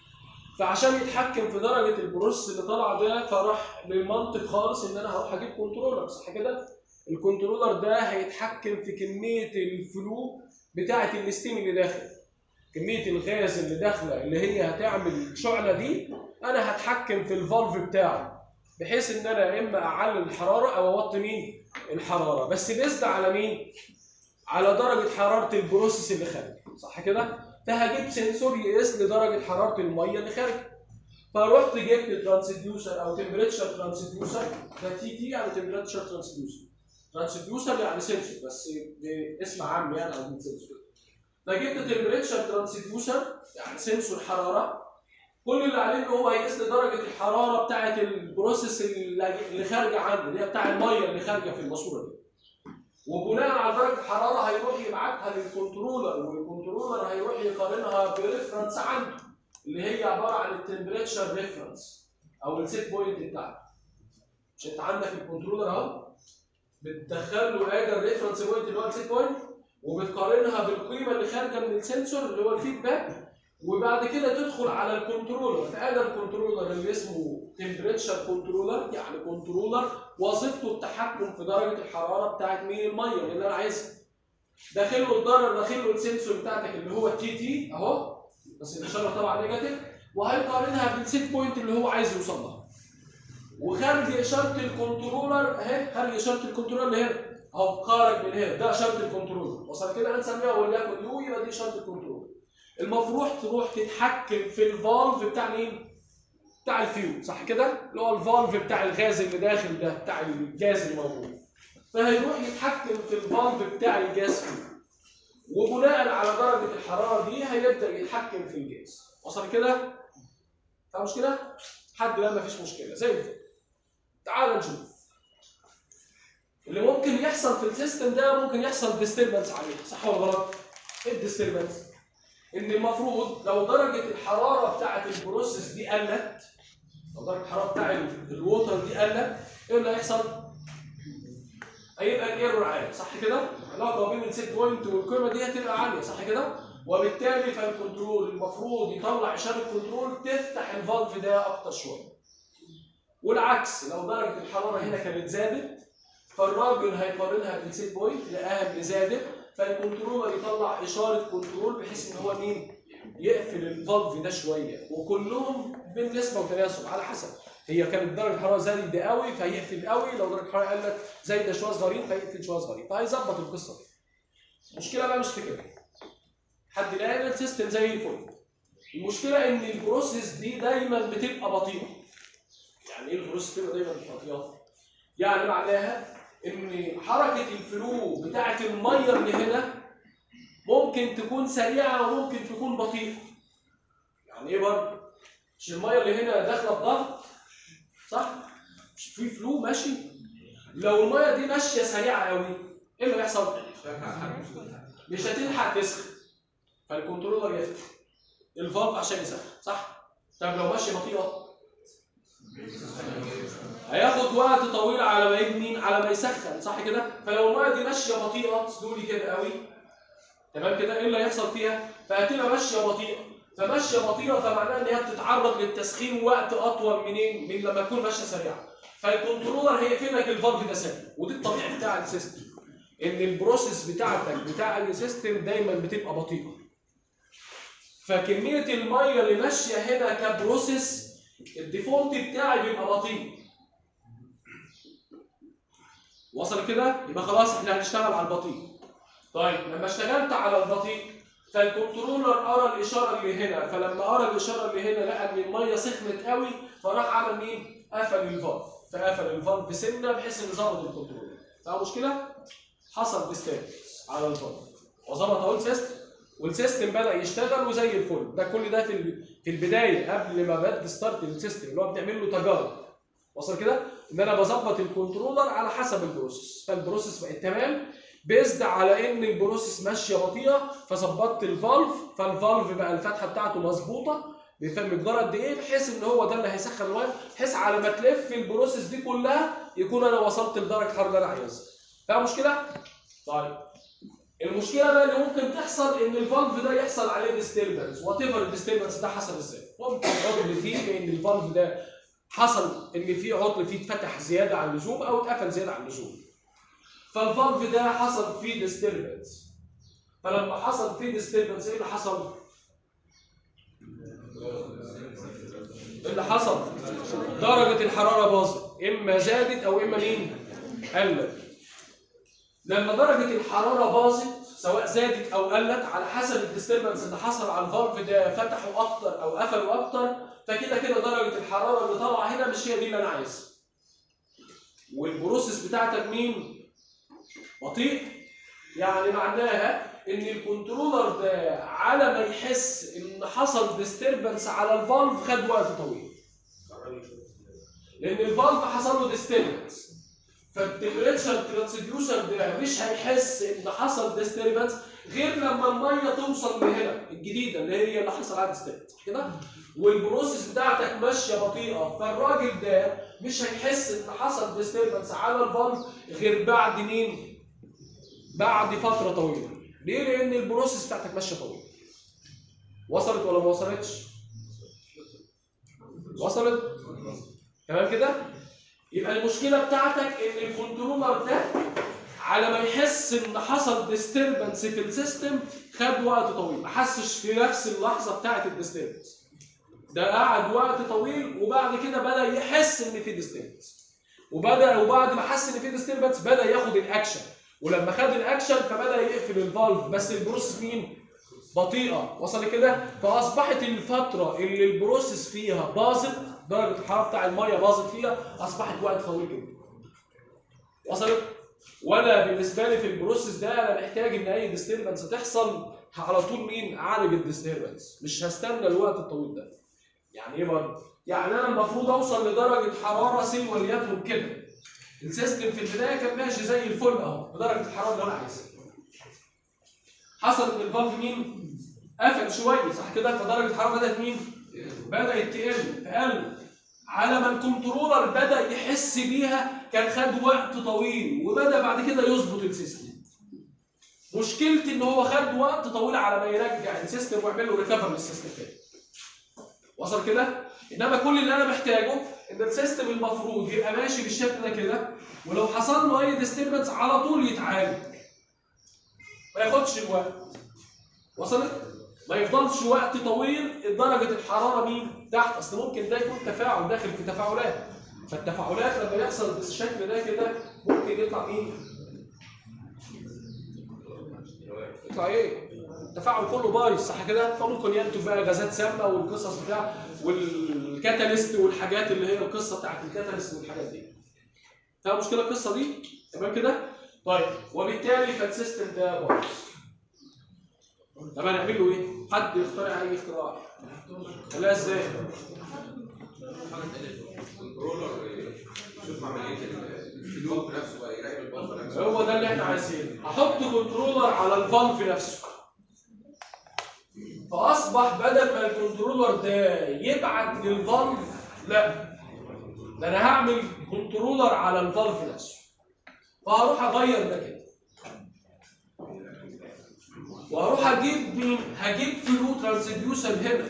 فعشان يتحكم في درجه البروسيس اللي طالعه ده فراح للمنطق خالص ان انا هروح اجيب كنترولر، صح كده؟ الكنترولر ده هيتحكم في كميه الفلو بتاعه الستيم اللي داخل. كميه الغاز اللي داخله اللي هي هتعمل الشعله دي، انا هتحكم في الفالف بتاعه بحيث ان انا اما اعلي الحراره او اوطي مين؟ الحراره، بس بيزد على مين؟ على درجه حراره البروسيس اللي خارج، صح كده؟ فهجيب سنسور يقيس لي درجه حراره الميه اللي خارج. فرحت جبت ترانسديوسر او تمبريتشر ترانسديوسر، ده تي يعني تمبريتشر ترانسديوسر. ترانسديوسر يعني سنسور بس اسم عام يعني او سنسور. فجبت تمبريتشر ترانسديوسر يعني سنسور حراره، كل اللي عليه ان هو هيقيس لي درجه الحراره بتاعه البروسيس اللي خارجه عندي، اللي هي بتاع الميه اللي خارجه في الماسوره دي. وبناء على درجه الحراره هيروح يبعتها للكنترولر، والكنترولر هيروح يقارنها بريفرنس عنده اللي هي عباره عن التمبريتشر ريفرنس او السيت بوينت بتاعك. مش انت عندك الكنترولر اهو بتدخل له ادي الريفرنس بوينت اللي هو السيت بوينت، وبتقارنها بالقيمه اللي خارجه من السنسور اللي هو الفيدباك، وبعد كده تدخل على الكنترولر. فادي الكنترولر اللي اسمه تمبريتشر كنترولر، يعني كنترولر وظيفته التحكم في درجه الحراره بتاعت مين؟ الميه اللي انا عايزها. داخل له الضرر، داخل له السنسور بتاعتك اللي هو التي تي اهو، بس الاشاره طبعا نيجاتيف، وهيقارنها بالسيت بوينت اللي هو عايز يوصل لها. وخارج اشاره الكنترولر اهي، خارج اشاره الكنترولر اللي هنا اهو، خارج من هنا، ده اشاره الكنترولر. وصل كده؟ هنسميها وليكن يو، يبقى دي اشاره الكنترولر. المفروض تروح تتحكم في الفالف بتاع مين؟ بتاع الفيو، صح كده؟ اللي هو الفالف بتاع الغاز اللي داخل ده، بتاع الجاز اللي موجود. فهيروح يتحكم في الفالف بتاع الجاز فيه، وبناء على درجه الحراره دي هيبدا يتحكم في الجاز. وصل كده؟ فاهم مشكله؟ لحد الان مفيش مشكله زي الفل. تعال نشوف اللي ممكن يحصل في السيستم ده. ممكن يحصل ديستربنس عليه، صح ولا غلط؟ ايه الديستربنس؟ ان المفروض لو درجه الحراره بتاعه البروسيس دي قلت، لو درجه الحراره بتاع الووتر دي قلت، ايه اللي هيحصل؟ هيبقى الايرور عالي، صح كده؟ العلاقه بين السيت بوينت والقيمه دي هتبقى عاليه، صح كده؟ وبالتالي فالكنترول المفروض يطلع اشاره كنترول تفتح الفالف ده اكتر شويه. والعكس، لو درجه الحراره هنا كانت زادت فالراجل هيقارنها بالسيت بوينت لقاها اللي زادت، فالكنترولر يطلع اشاره كنترول بحيث ان هو مين؟ يقفل الفالف ده شويه. وكلهم بالنسبه وتناسب على حسب، هي كانت درجه الحراره زادت ده قوي فهيقفل قوي، لو درجه الحراره قلت زايده شويه صغيرين فهيقفل شويه صغيرين، فهيظبط القصه دي. المشكله بقى مش في كده، حد لقى السيستم زي الفل. المشكله ان البروسيس دي دايما بتبقى بطيئه. يعني ايه البروسيس بتبقى دايما بطيئه؟ يعني معناها ان حركه الفلو بتاعه الميه اللي هنا ممكن تكون سريعه وممكن تكون بطيئه. يعني ايه برضه؟ مش الميه اللي هنا داخله بضغط، صح؟ مش في فلو ماشي؟ لو الميه دي ماشيه سريعه قوي، ايه اللي هيحصل؟ مش هتلحق تسخن، فالكنترولر يفتح الفالف عشان يسخن، صح؟ طب لو ماشيه بطيئه هياخد وقت طويل على ما يبني، على ما يسخن، صح كده؟ فلو الميه دي ماشيه بطيئه سلولي كده قوي، تمام كده؟ ايه اللي هيحصل فيها؟ فهتبقى ماشيه بطيئه، فماشيه بطيئه فمعناها ان هي بتتعرض للتسخين وقت اطول منين؟ من لما تكون ماشيه سريعه. فالكنترولر هيقفل لك الفالف ده سريع، ودي الطبيعي بتاع السيستم. ان البروسيس بتاعتك بتاع السيستم دايما بتبقى بطيئه. فكميه الميه اللي ماشيه هنا كبروسيس الديفولت بتاعي بيبقى بطيء. وصل كده؟ يبقى خلاص احنا هنشتغل على البطيء. طيب لما اشتغلت على البطيء فالكنترولر قرا الاشاره اللي هنا، فلما قرا الاشاره اللي هنا لقى ان الميه سخنت قوي فراح عمل مين؟ قفل الفالف، فقفل الفالف سنه بحيث ان ظبط الكنترولر. فيها مشكله؟ حصل ديستربنس على الفالف وظبط اهو السيستم، والسيستم بدا يشتغل وزي الفل. ده كل ده في البدايه قبل ما بدي ستارت السيستم اللي هو بنعمل له تجارب. وصل كده؟ ان انا بظبط الكنترولر على حسب البروسيس، فالبروسيس بقت تمام بيزد على ان البروسيس ماشيه بطيئه، فظبطت الفالف، فالفالف بقى الفتحه بتاعته مظبوطه بيفهم مقدار قد ايه، بحيث ان هو ده اللي هيسخن الميه، بحيث على ما تلف البروسيس دي كلها يكون انا وصلت لدرجه الحراره اللي انا عايزها. فيها مشكله؟ طيب المشكله بقى اللي ممكن تحصل ان الفالف ده يحصل عليه ديستربنس، وات ايفر الديستربنس ده حصل ازاي؟ ممكن عطل فيه بان الفالف ده حصل ان في عطل فيه اتفتح زياده عن اللزوم او اتقفل زياده عن اللزوم. فالفالف ده حصل فيه ديستربنس. فلما حصل فيه ديستربنس ايه اللي حصل؟ اللي حصل درجه الحراره باظت، اما زادت او اما مين؟ قلت. لما درجه الحراره باظت سواء زادت او قلت على حسب الديستربنس اللي حصل على الفالف ده، فتحوا اكتر او قفلوا اكتر، فكده كده درجه الحراره اللي طالعه هنا مش هي دي اللي انا عايزها. والبروسيس بتاعتك مين؟ بطيء. يعني معناها ان الكنترولر ده على ما يحس ان حصل ديستربنس على الفالف خد وقت طويل. لان الفالف حصل له ديستربنس، فالتمبريتشر ترانسديوسر ده مش هيحس ان حصل ديستربنس غير لما الميه توصل لهنا الجديده اللي هي اللي حصل عليها ديستربنس كده. والبروسيس بتاعتك ماشيه بطيئه، فالراجل ده مش هيحس ان حصل ديستربنس على الفالف غير بعد مين؟ بعد فتره طويله. ليه؟ لان البروسيس بتاعتك ماشيه طويل. وصلت ولا ما وصلتش؟ وصلت؟ تمام كده؟ يبقى المشكله بتاعتك ان الكنترولر ده على ما يحس ان حصل ديستربنس في السيستم خد وقت طويل، ما حسش في نفس اللحظه بتاعت الديستربنس. ده قعد وقت طويل وبعد كده بدا يحس ان في ديستربنس. وبعد ما حس ان في ديستربنس بدا ياخد الاكشن، ولما خد الاكشن فبدا يقفل الفالف، بس البروسيس مين؟ بطيئه. وصل كده؟ فاصبحت الفتره اللي البروسيس فيها باظت، درجه الحراره بتاع الميه باظت فيها، اصبحت وقت طويل جدا. وصلت؟ وانا بالنسبه لي في البروسيس ده انا محتاج ان اي ديستربنس تحصل على طول مين؟ اعالج الديستربنس، مش هستنى الوقت الطويل ده. يعني ايه برضه؟ يعني انا المفروض اوصل لدرجه حراره سي وليكن كده. السيستم في البدايه كان ماشي زي الفل اهو بدرجه الحراره اللي انا عايزها. حصل ان الفالف مين؟ قفل شويه صح كده؟ فدرجه الحراره بدات مين؟ بدات تقل. على ما الكنترولر بدا يحس بيها كان خد وقت طويل، وبدا بعد كده يظبط السيستم. مشكلتي ان هو خد وقت طويل على ما يرجع السيستم ويعمل له ريكفر للسيستم تاني. وصل كده؟ انما كل اللي انا محتاجه ان السيستم المفروض يبقى ماشي بالشكل ده كده، ولو حصل له اي ديستربنس على طول يتعالج. ما ياخدش الوقت. وصلت؟ ما يفضلش وقت طويل درجه الحراره مين؟ تحت، اصل ممكن ده يكون تفاعل داخل في تفاعلات. فالتفاعلات لما يحصل بالشكل ده كده ممكن يطلع مين؟ يطلع ايه؟ التفاعل كله بايظ صح كده؟ فممكن ينتج بقى غازات سامه والقصص بتاع والكاتاليست والحاجات اللي هي القصه بتاعت الكاتاليست والحاجات دي. فاهم مشكله القصه دي؟ تمام كده؟ طيب وبالتالي فالسيستم ده بايظ. طب هنعمل له ايه؟ حد يخترع اي اختراع. لا ازاي؟ الكنترولر يشوف عمليه الفالف نفسه بقى، يراقب الفالف نفسه. هو ده اللي احنا عايزينه. احط كنترولر على الفالف نفسه. فاصبح بدل ما الكنترولر ده يبعت للفالف، لا ده انا هعمل كنترولر على الفالف نفسه. فهروح اغير ده كده. واروح اجيب مين؟ هجيب فلو ترانسديوسر هنا.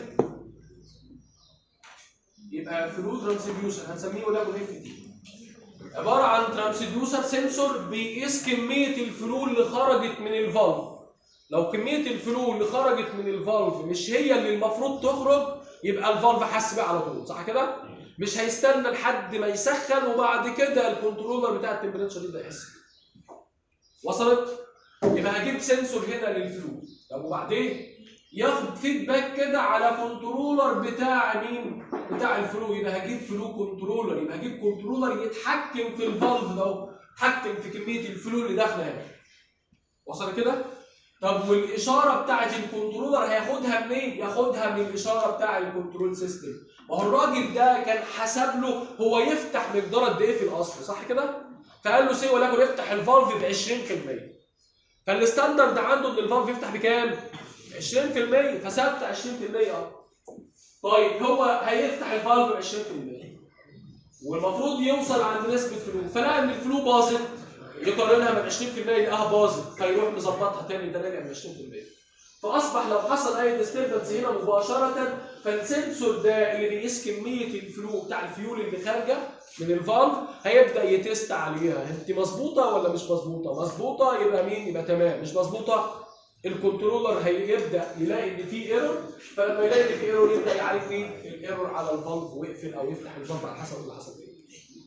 يبقى فلو ترانسديوسر هنسميه ولكن اف تي. عباره عن ترانسديوسر سنسور بيقيس كميه الفلو اللي خرجت من الفالف. لو كميه الفلو اللي خرجت من الفالف مش هي اللي المفروض تخرج، يبقى الفالف حس بيها على طول، صح كده؟ مش هيستنى لحد ما يسخن وبعد كده الكنترولر بتاع التمبريتشر يبدا يحس. وصلت؟ يبقى هجيب سنسور هنا للفلو. طب وبعدين ياخد فيدباك كده على كنترولر بتاع مين؟ بتاع الفلو. يبقى هجيب فلو كنترولر، يبقى هجيب كنترولر يتحكم في الفالف ده، يتحكم في كميه الفلو اللي داخله هنا. وصل كده؟ طب والاشاره بتاعت الكنترولر هياخدها منين؟ ياخدها من الاشاره بتاع الكنترول سيستم. ما هو الراجل ده كان حسب له هو يفتح مقدار قد ايه في الاصل، صح كده؟ فقال له سي ولكن يفتح الفالف ب 20%. فالستاندرد عنده ان الفالف يفتح بكام؟ 20%، فثبت 20%. طيب هو هيفتح الفالف ب 20% والمفروض يوصل عند نسبه فلو، فلقى ان الفلو باظت، يقارنها ب 20% يلاقيها باظت، فيروح مظبطها تاني ده راجع ب 20%. فاصبح لو حصل اي ديستربنس هنا مباشره، فالسنسور ده اللي بيقيس كميه الفلو بتاع الفيول اللي خارجه من الفالف هيبدا يتست عليها، انت مظبوطه ولا مش مظبوطه؟ مظبوطه يبقى مين؟ يبقى تمام. مش مظبوطه الكنترولر هيبدا يلاقي ان في ايرور، فلما يلاقي ان في ايرور يبدا يعالج مين؟ الايرور على الفالف ويقفل او يفتح الفالف على حسب اللي حصل ايه.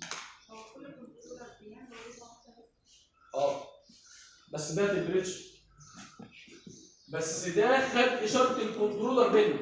بس ده تمبريتشر، بس ده خد اشاره الكنترولر منه،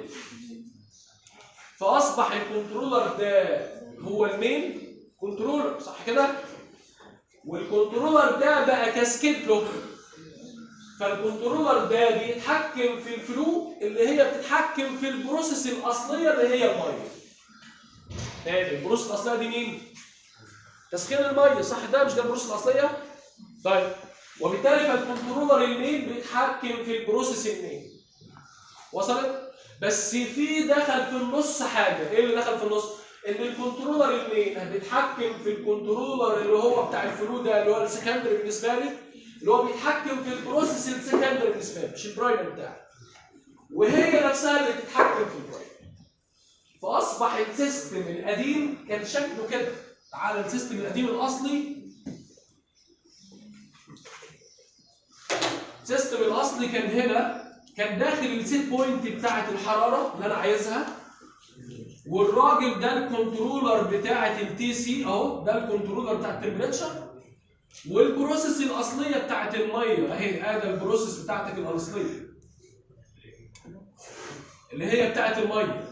فاصبح الكنترولر ده هو المين كنترولر، صح كده؟ والكنترولر ده بقى كاسكيد بلوك، فالكنترولر ده بيتحكم في الفلو اللي هي بتتحكم في البروسيس الاصليه اللي هي الميه. تاني البروسيس الاصليه دي مين؟ تسخين الميه، صح؟ ده مش ده البروسيس الاصليه؟ طيب وبالتالي فالكنترولر المين بيتحكم في البروسيس المين. وصلت؟ بس في دخل في النص حاجه، ايه اللي دخل في النص؟ ان الكنترولر المين بيتحكم في الكنترولر اللي هو بتاع الفلو ده اللي هو السكندري بالنسبه لي، اللي هو بيتحكم في البروسيس السكندري بالنسبه لي مش البرايمري بتاعي، وهي نفسها اللي بتتحكم في البرايمري. فاصبح السيستم القديم كان شكله كده. تعالى السيستم القديم الاصلي، السيستم الاصلي كان هنا، كان داخل السيت بوينت بتاعه الحراره اللي انا عايزها، والراجل ده الكنترولر بتاعه التي سي اهو، ده الكنترولر بتاع التمبريتشر، والبروسيس الاصليه بتاعه الميه اهي، ادي البروسيس بتاعتك الاصليه اللي هي بتاعه الميه،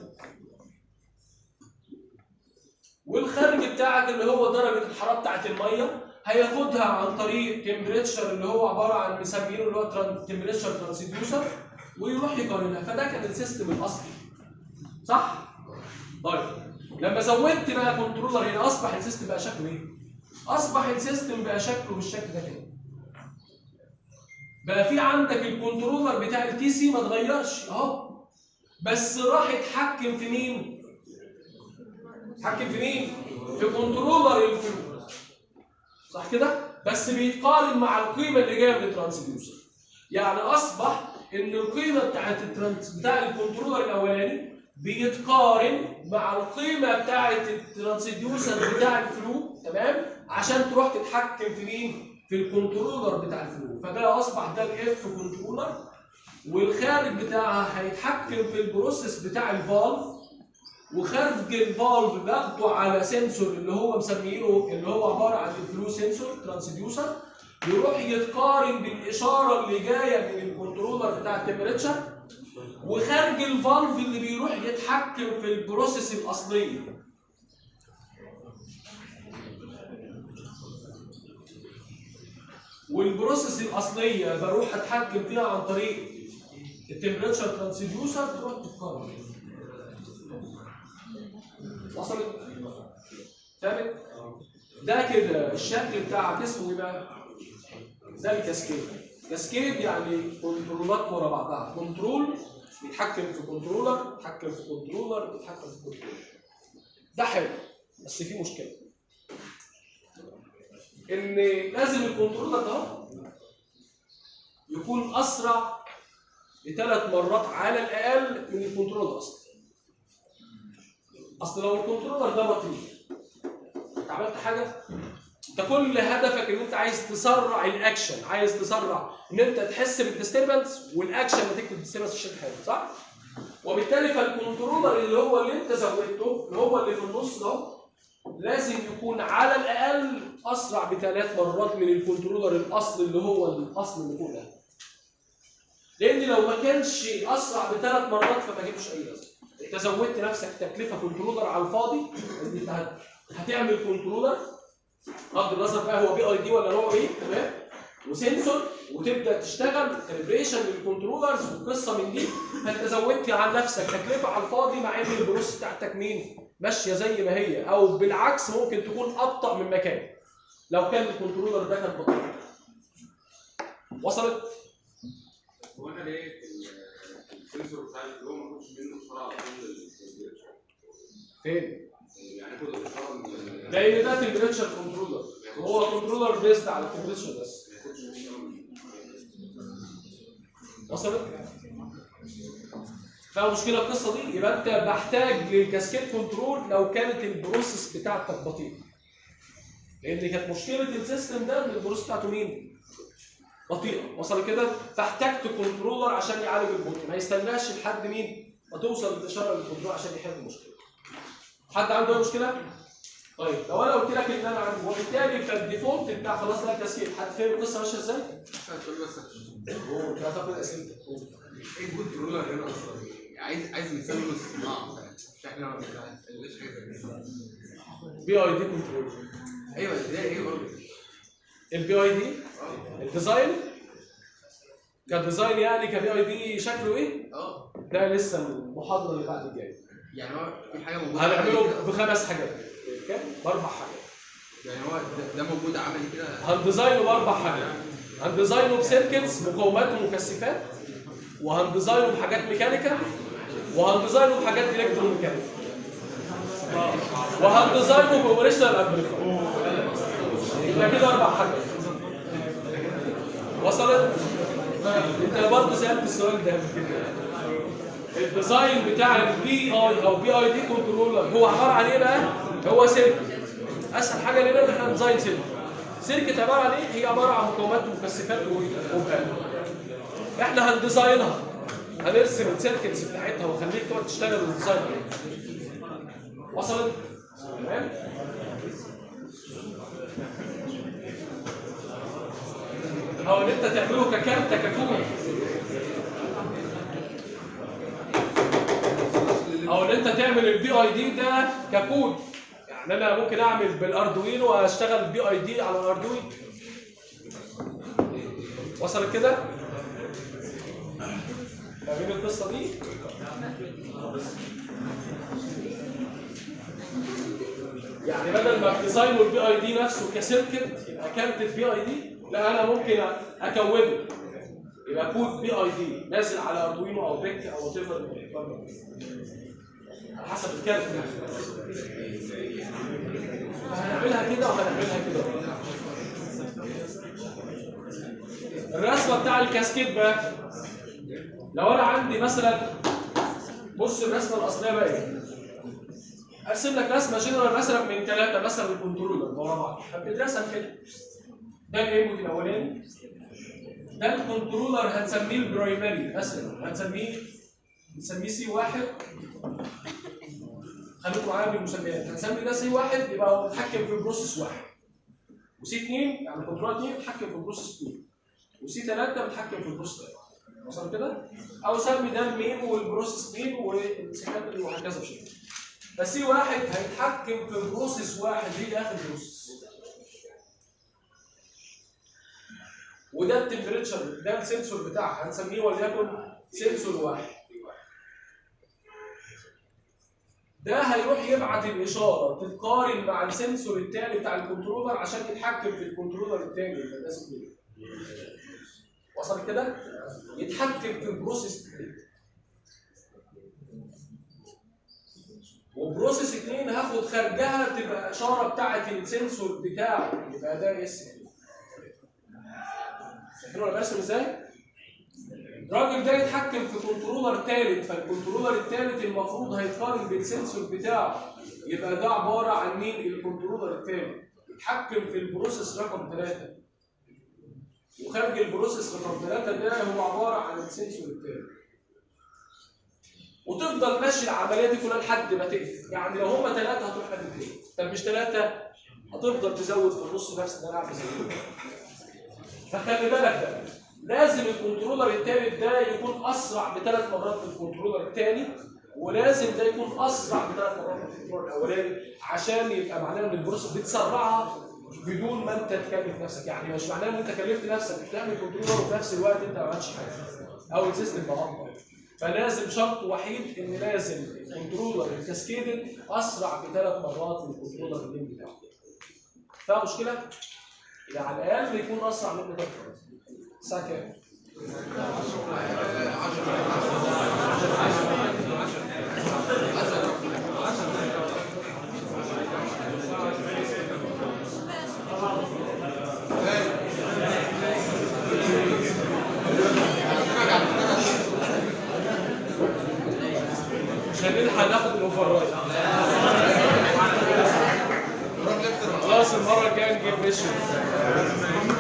والخارج بتاعك اللي هو درجه الحراره بتاعه الميه هياخدها عن طريق تمبريتشر اللي هو عباره عن مسمينه اللي هو تمبريتشر ترانسديوسر، ويروح يقارنها. فده كان السيستم الاصلي، صح؟ طيب لما زودت بقى كنترولر هنا اصبح السيستم بقى شكله ايه؟ اصبح السيستم بقى شكله بالشكل ده كده. بقى في عندك الكنترولر بتاع التي سي ما اتغيرش اهو، بس راح يتحكم في مين؟ يتحكم في مين؟ في كنترولر الفلو، صح كده؟ بس بيتقارن مع القيمه اللي جايه من الترانسديوسر. يعني اصبح ان القيمه بتاع الكنترولر الاولاني بيتقارن مع القيمه بتاعه الترانسديوسر بتاع الفلو، تمام؟ عشان تروح تتحكم في مين؟ في الكنترولر بتاع الفلو. فده اصبح ده الاف كنترولر، والخارج بتاعها هيتحكم في البروسيس بتاع الفالف، وخارج الفالف باخده على سنسور اللي هو مسمينه اللي هو عباره عن الفلو سنسور ترانسديوسر، يروح يتقارن بالاشاره اللي جايه من الكنترولر بتاع التمبريتشر، وخارج الفالف اللي بيروح يتحكم في البروسيس الاصليه. والبروسيس الاصليه بروح اتحكم فيها عن طريق التمبريتشر ترانسديوسر، تروح تتقارن. وصلت؟ فهمت؟ ده كده الشكل بتاع اسمه ايه بقى؟ ده الكاسكيد. كاسكيد يعني كنترولات ورا بعضها، كنترول بيتحكم في كنترولر، بيتحكم في كنترولر، بيتحكم في كنترولر. ده حلو، بس في مشكله. ان لازم الكنترولر ده يكون اسرع ل3 مرات على الاقل من الكنترولر اصلا. اصل لو الكنترولر ده بطيء انت عملت حاجه؟ انت كل هدفك ان انت عايز تسرع الاكشن، عايز تسرع ان انت تحس بالديستربنس والاكشن نتيجه الديستربنس الشكل حلو، صح؟ وبالتالي فالكنترولر اللي انت زودته اللي هو اللي في النص ده لازم يكون على الاقل اسرع ب3 مرات من الكنترولر الاصل اللي هو الاصل اللي فوق ده. لان لو ما كانش اسرع ب3 مرات فما جابش اي لازمه. انت زودت نفسك تكلفه كنترولر على الفاضي، ان انت هتعمل كنترولر بغض النظر بقى هو بي اي دي ولا نوعه ايه، تمام؟ وسنسور وتبدا تشتغل كاليبريشن للكنترولرز وقصه من دي، فانت زودت عن نفسك تكلفه على الفاضي مع ان البروس بتاعتك مين؟ ماشيه زي ما هي، او بالعكس ممكن تكون ابطا من مكان لو كان الكنترولر ده كان بطيء. وصلت؟ هو انا ليه السنسور بتاع الفلو ما كنتش منه بسرعه على طول فين؟ يعني كنت بشتغل لان ده تمبريتشر كنترولر، هو كنترولر بيست على التمبريتشر بس. وصلت؟ فمشكله القصه دي، يبقى انت بحتاج للكاسكيد كنترول لو كانت البروسيس بتاعتك بطيئه. لان كانت مشكله السيستم ده ان البروسيس بتاعته مين؟ بطيئه. وصل كده؟ فاحتجت كنترولر عشان يعالج البطء، ما يستناش لحد مين؟ ما توصل الاشاره للكنترول عشان يحل المشكله. حد عنده اي مشكله؟ طيب لو انا قلت لك ان انا عندي، وبالتالي فالديفولت بتاع خلاص ده الكاسكيد، حد فاهم القصه ماشيه ازاي؟ لا تاخد اسئلتك. ايه الكنترولر هنا اصلا؟ عايز مثال من الصناعه، مش احنا ما بنعملش حاجه زي كده. بي اي دي كنترول. ايوه ازاي ايه برضه؟ البي اي دي الديزاين كديزاين يعني كبي اي دي شكله ايه؟ ده لسه المحاضره اللي بعد الجايه. يعني هو في حاجه موجوده هنعمله ب5 حاجات. كام؟ ب4 حاجات. يعني هو ده موجود عملي كده؟ هنديزاينه ب4 حاجات. هنديزاينه بسيركتس مقاومات ومكثفات، وهنديزاينه بحاجات ميكانيكال، وهنديزاينه بحاجات الكتروميكانيكال، وهنديزاينه باوريجينال امبليفاير. يبقى كده 4 حاجات. وصلت؟ انت برضه سالت السؤال ده الديزاين بتاع البي اي او بي اي دي كنترولر هو عباره عن ايه بقى؟ هو سيركت. اسهل حاجه لنا ان احنا نديزاين سيركت. سيركت عباره عن ايه؟ هي عباره عن مقاومات ومكثفات وبقى احنا هنديزاينها، هنرسم السيركتس بتاعتها ونخليك تقعد تشتغل الديزاين. وصلت؟ تمام؟ او ان انت تعمله ككارت ككود، او ان انت تعمل البي اي دي ده ككود. يعني انا ممكن اعمل بالاردوينو واشتغل بي اي دي على الاردوينو. وصلت كده؟ فاهمين القصه دي؟ يعني بدل ما تديزاينوا البي اي دي نفسه كسيركت يبقى كارت البي اي دي، لا انا ممكن اكونه يبقى كود بي اي دي نازل على اردوينو او بيك او وات ايفر على حسب الكارت. هنعملها كده وهنعملها كده. الرسمه بتاع الكاسكيد بقى، لو انا عندي مثلا، بص الرسمه الاصليه بقى ايه؟ ارسم لك رسمه جنرال مثلا من 3 مثلا الكنترولر ورا بعض، بتترسم كده. ده الانبوت الاولاني، ده الكنترولر هنسميه البرايمري مثلا، هنسميه سي 1. خليكم معايا بالمسميات، هنسمي ده سي 1 يبقى هو بيتحكم في بروسيس 1، وسي 2 يعني كنترولر 2 بيتحكم في بروسيس 2، وسي 3 بيتحكم في بروسيس 3. وصل كده؟ او سمي ده المين والبروسيس مين والسكات اللي وهكذا بشكل. بس سي 1 هيتحكم في بروسيس 1 هي اخر بروسيس. وده التمبريتشر، ده السنسور بتاعها هنسميه وليكن سنسور 1. ده هيروح يبعت الاشاره تتقارن مع السنسور الثاني بتاع الكنترولر عشان يتحكم في الكنترولر الثاني اللي الناس بتقول. وصل كده؟ يتحكم في بروسيس 2. وبروسيس 2 هاخد خارجها تبقى اشاره بتاعت السنسور بتاعه، يبقى ده اس. فاكرين انا برسم ازاي؟ الراجل ده يتحكم في كنترولر ثالث، فالكنترولر الثالث المفروض هيقارن بالسنسور بتاعه، يبقى ده عباره عن مين؟ الكنترولر الثالث يتحكم في البروسيس رقم 3، وخارج البروسيس رقم 3 ده هو عباره عن السنسور الثالث. وتفضل ماشي العمليه دي كلها لحد ما تقفل، يعني لو هم 3 هتروح لحد 2، طب مش 3 هتفضل تزود في النص نفس اللي انا عم بزوده. فخلي بالك ده لازم الكنترولر الثالث ده يكون اسرع ب3 مرات من الكنترولر الثاني، ولازم ده يكون اسرع ب3 مرات من الكنترولر الاولاني، عشان يبقى معناه ان البروسيس بتسرعها بدون ما انت تكلف نفسك. يعني مش معناه ان انت كلفت نفسك تعمل كنترولر وفي نفس الوقت انت ما عملتش حاجه او السيستم بقى. فلازم شرط وحيد ان لازم الكنترولر الكاسكيدد اسرع ب3 مرات من الكنترولر اللين بتاعه. فيها مشكله؟ يعني على الاقل يكون اسرع منه 3 مرات. الساعه كام؟ 10 مش هنلحق ناخد الاوفر رايد. خلاص المره الجايه نجيب ميشن.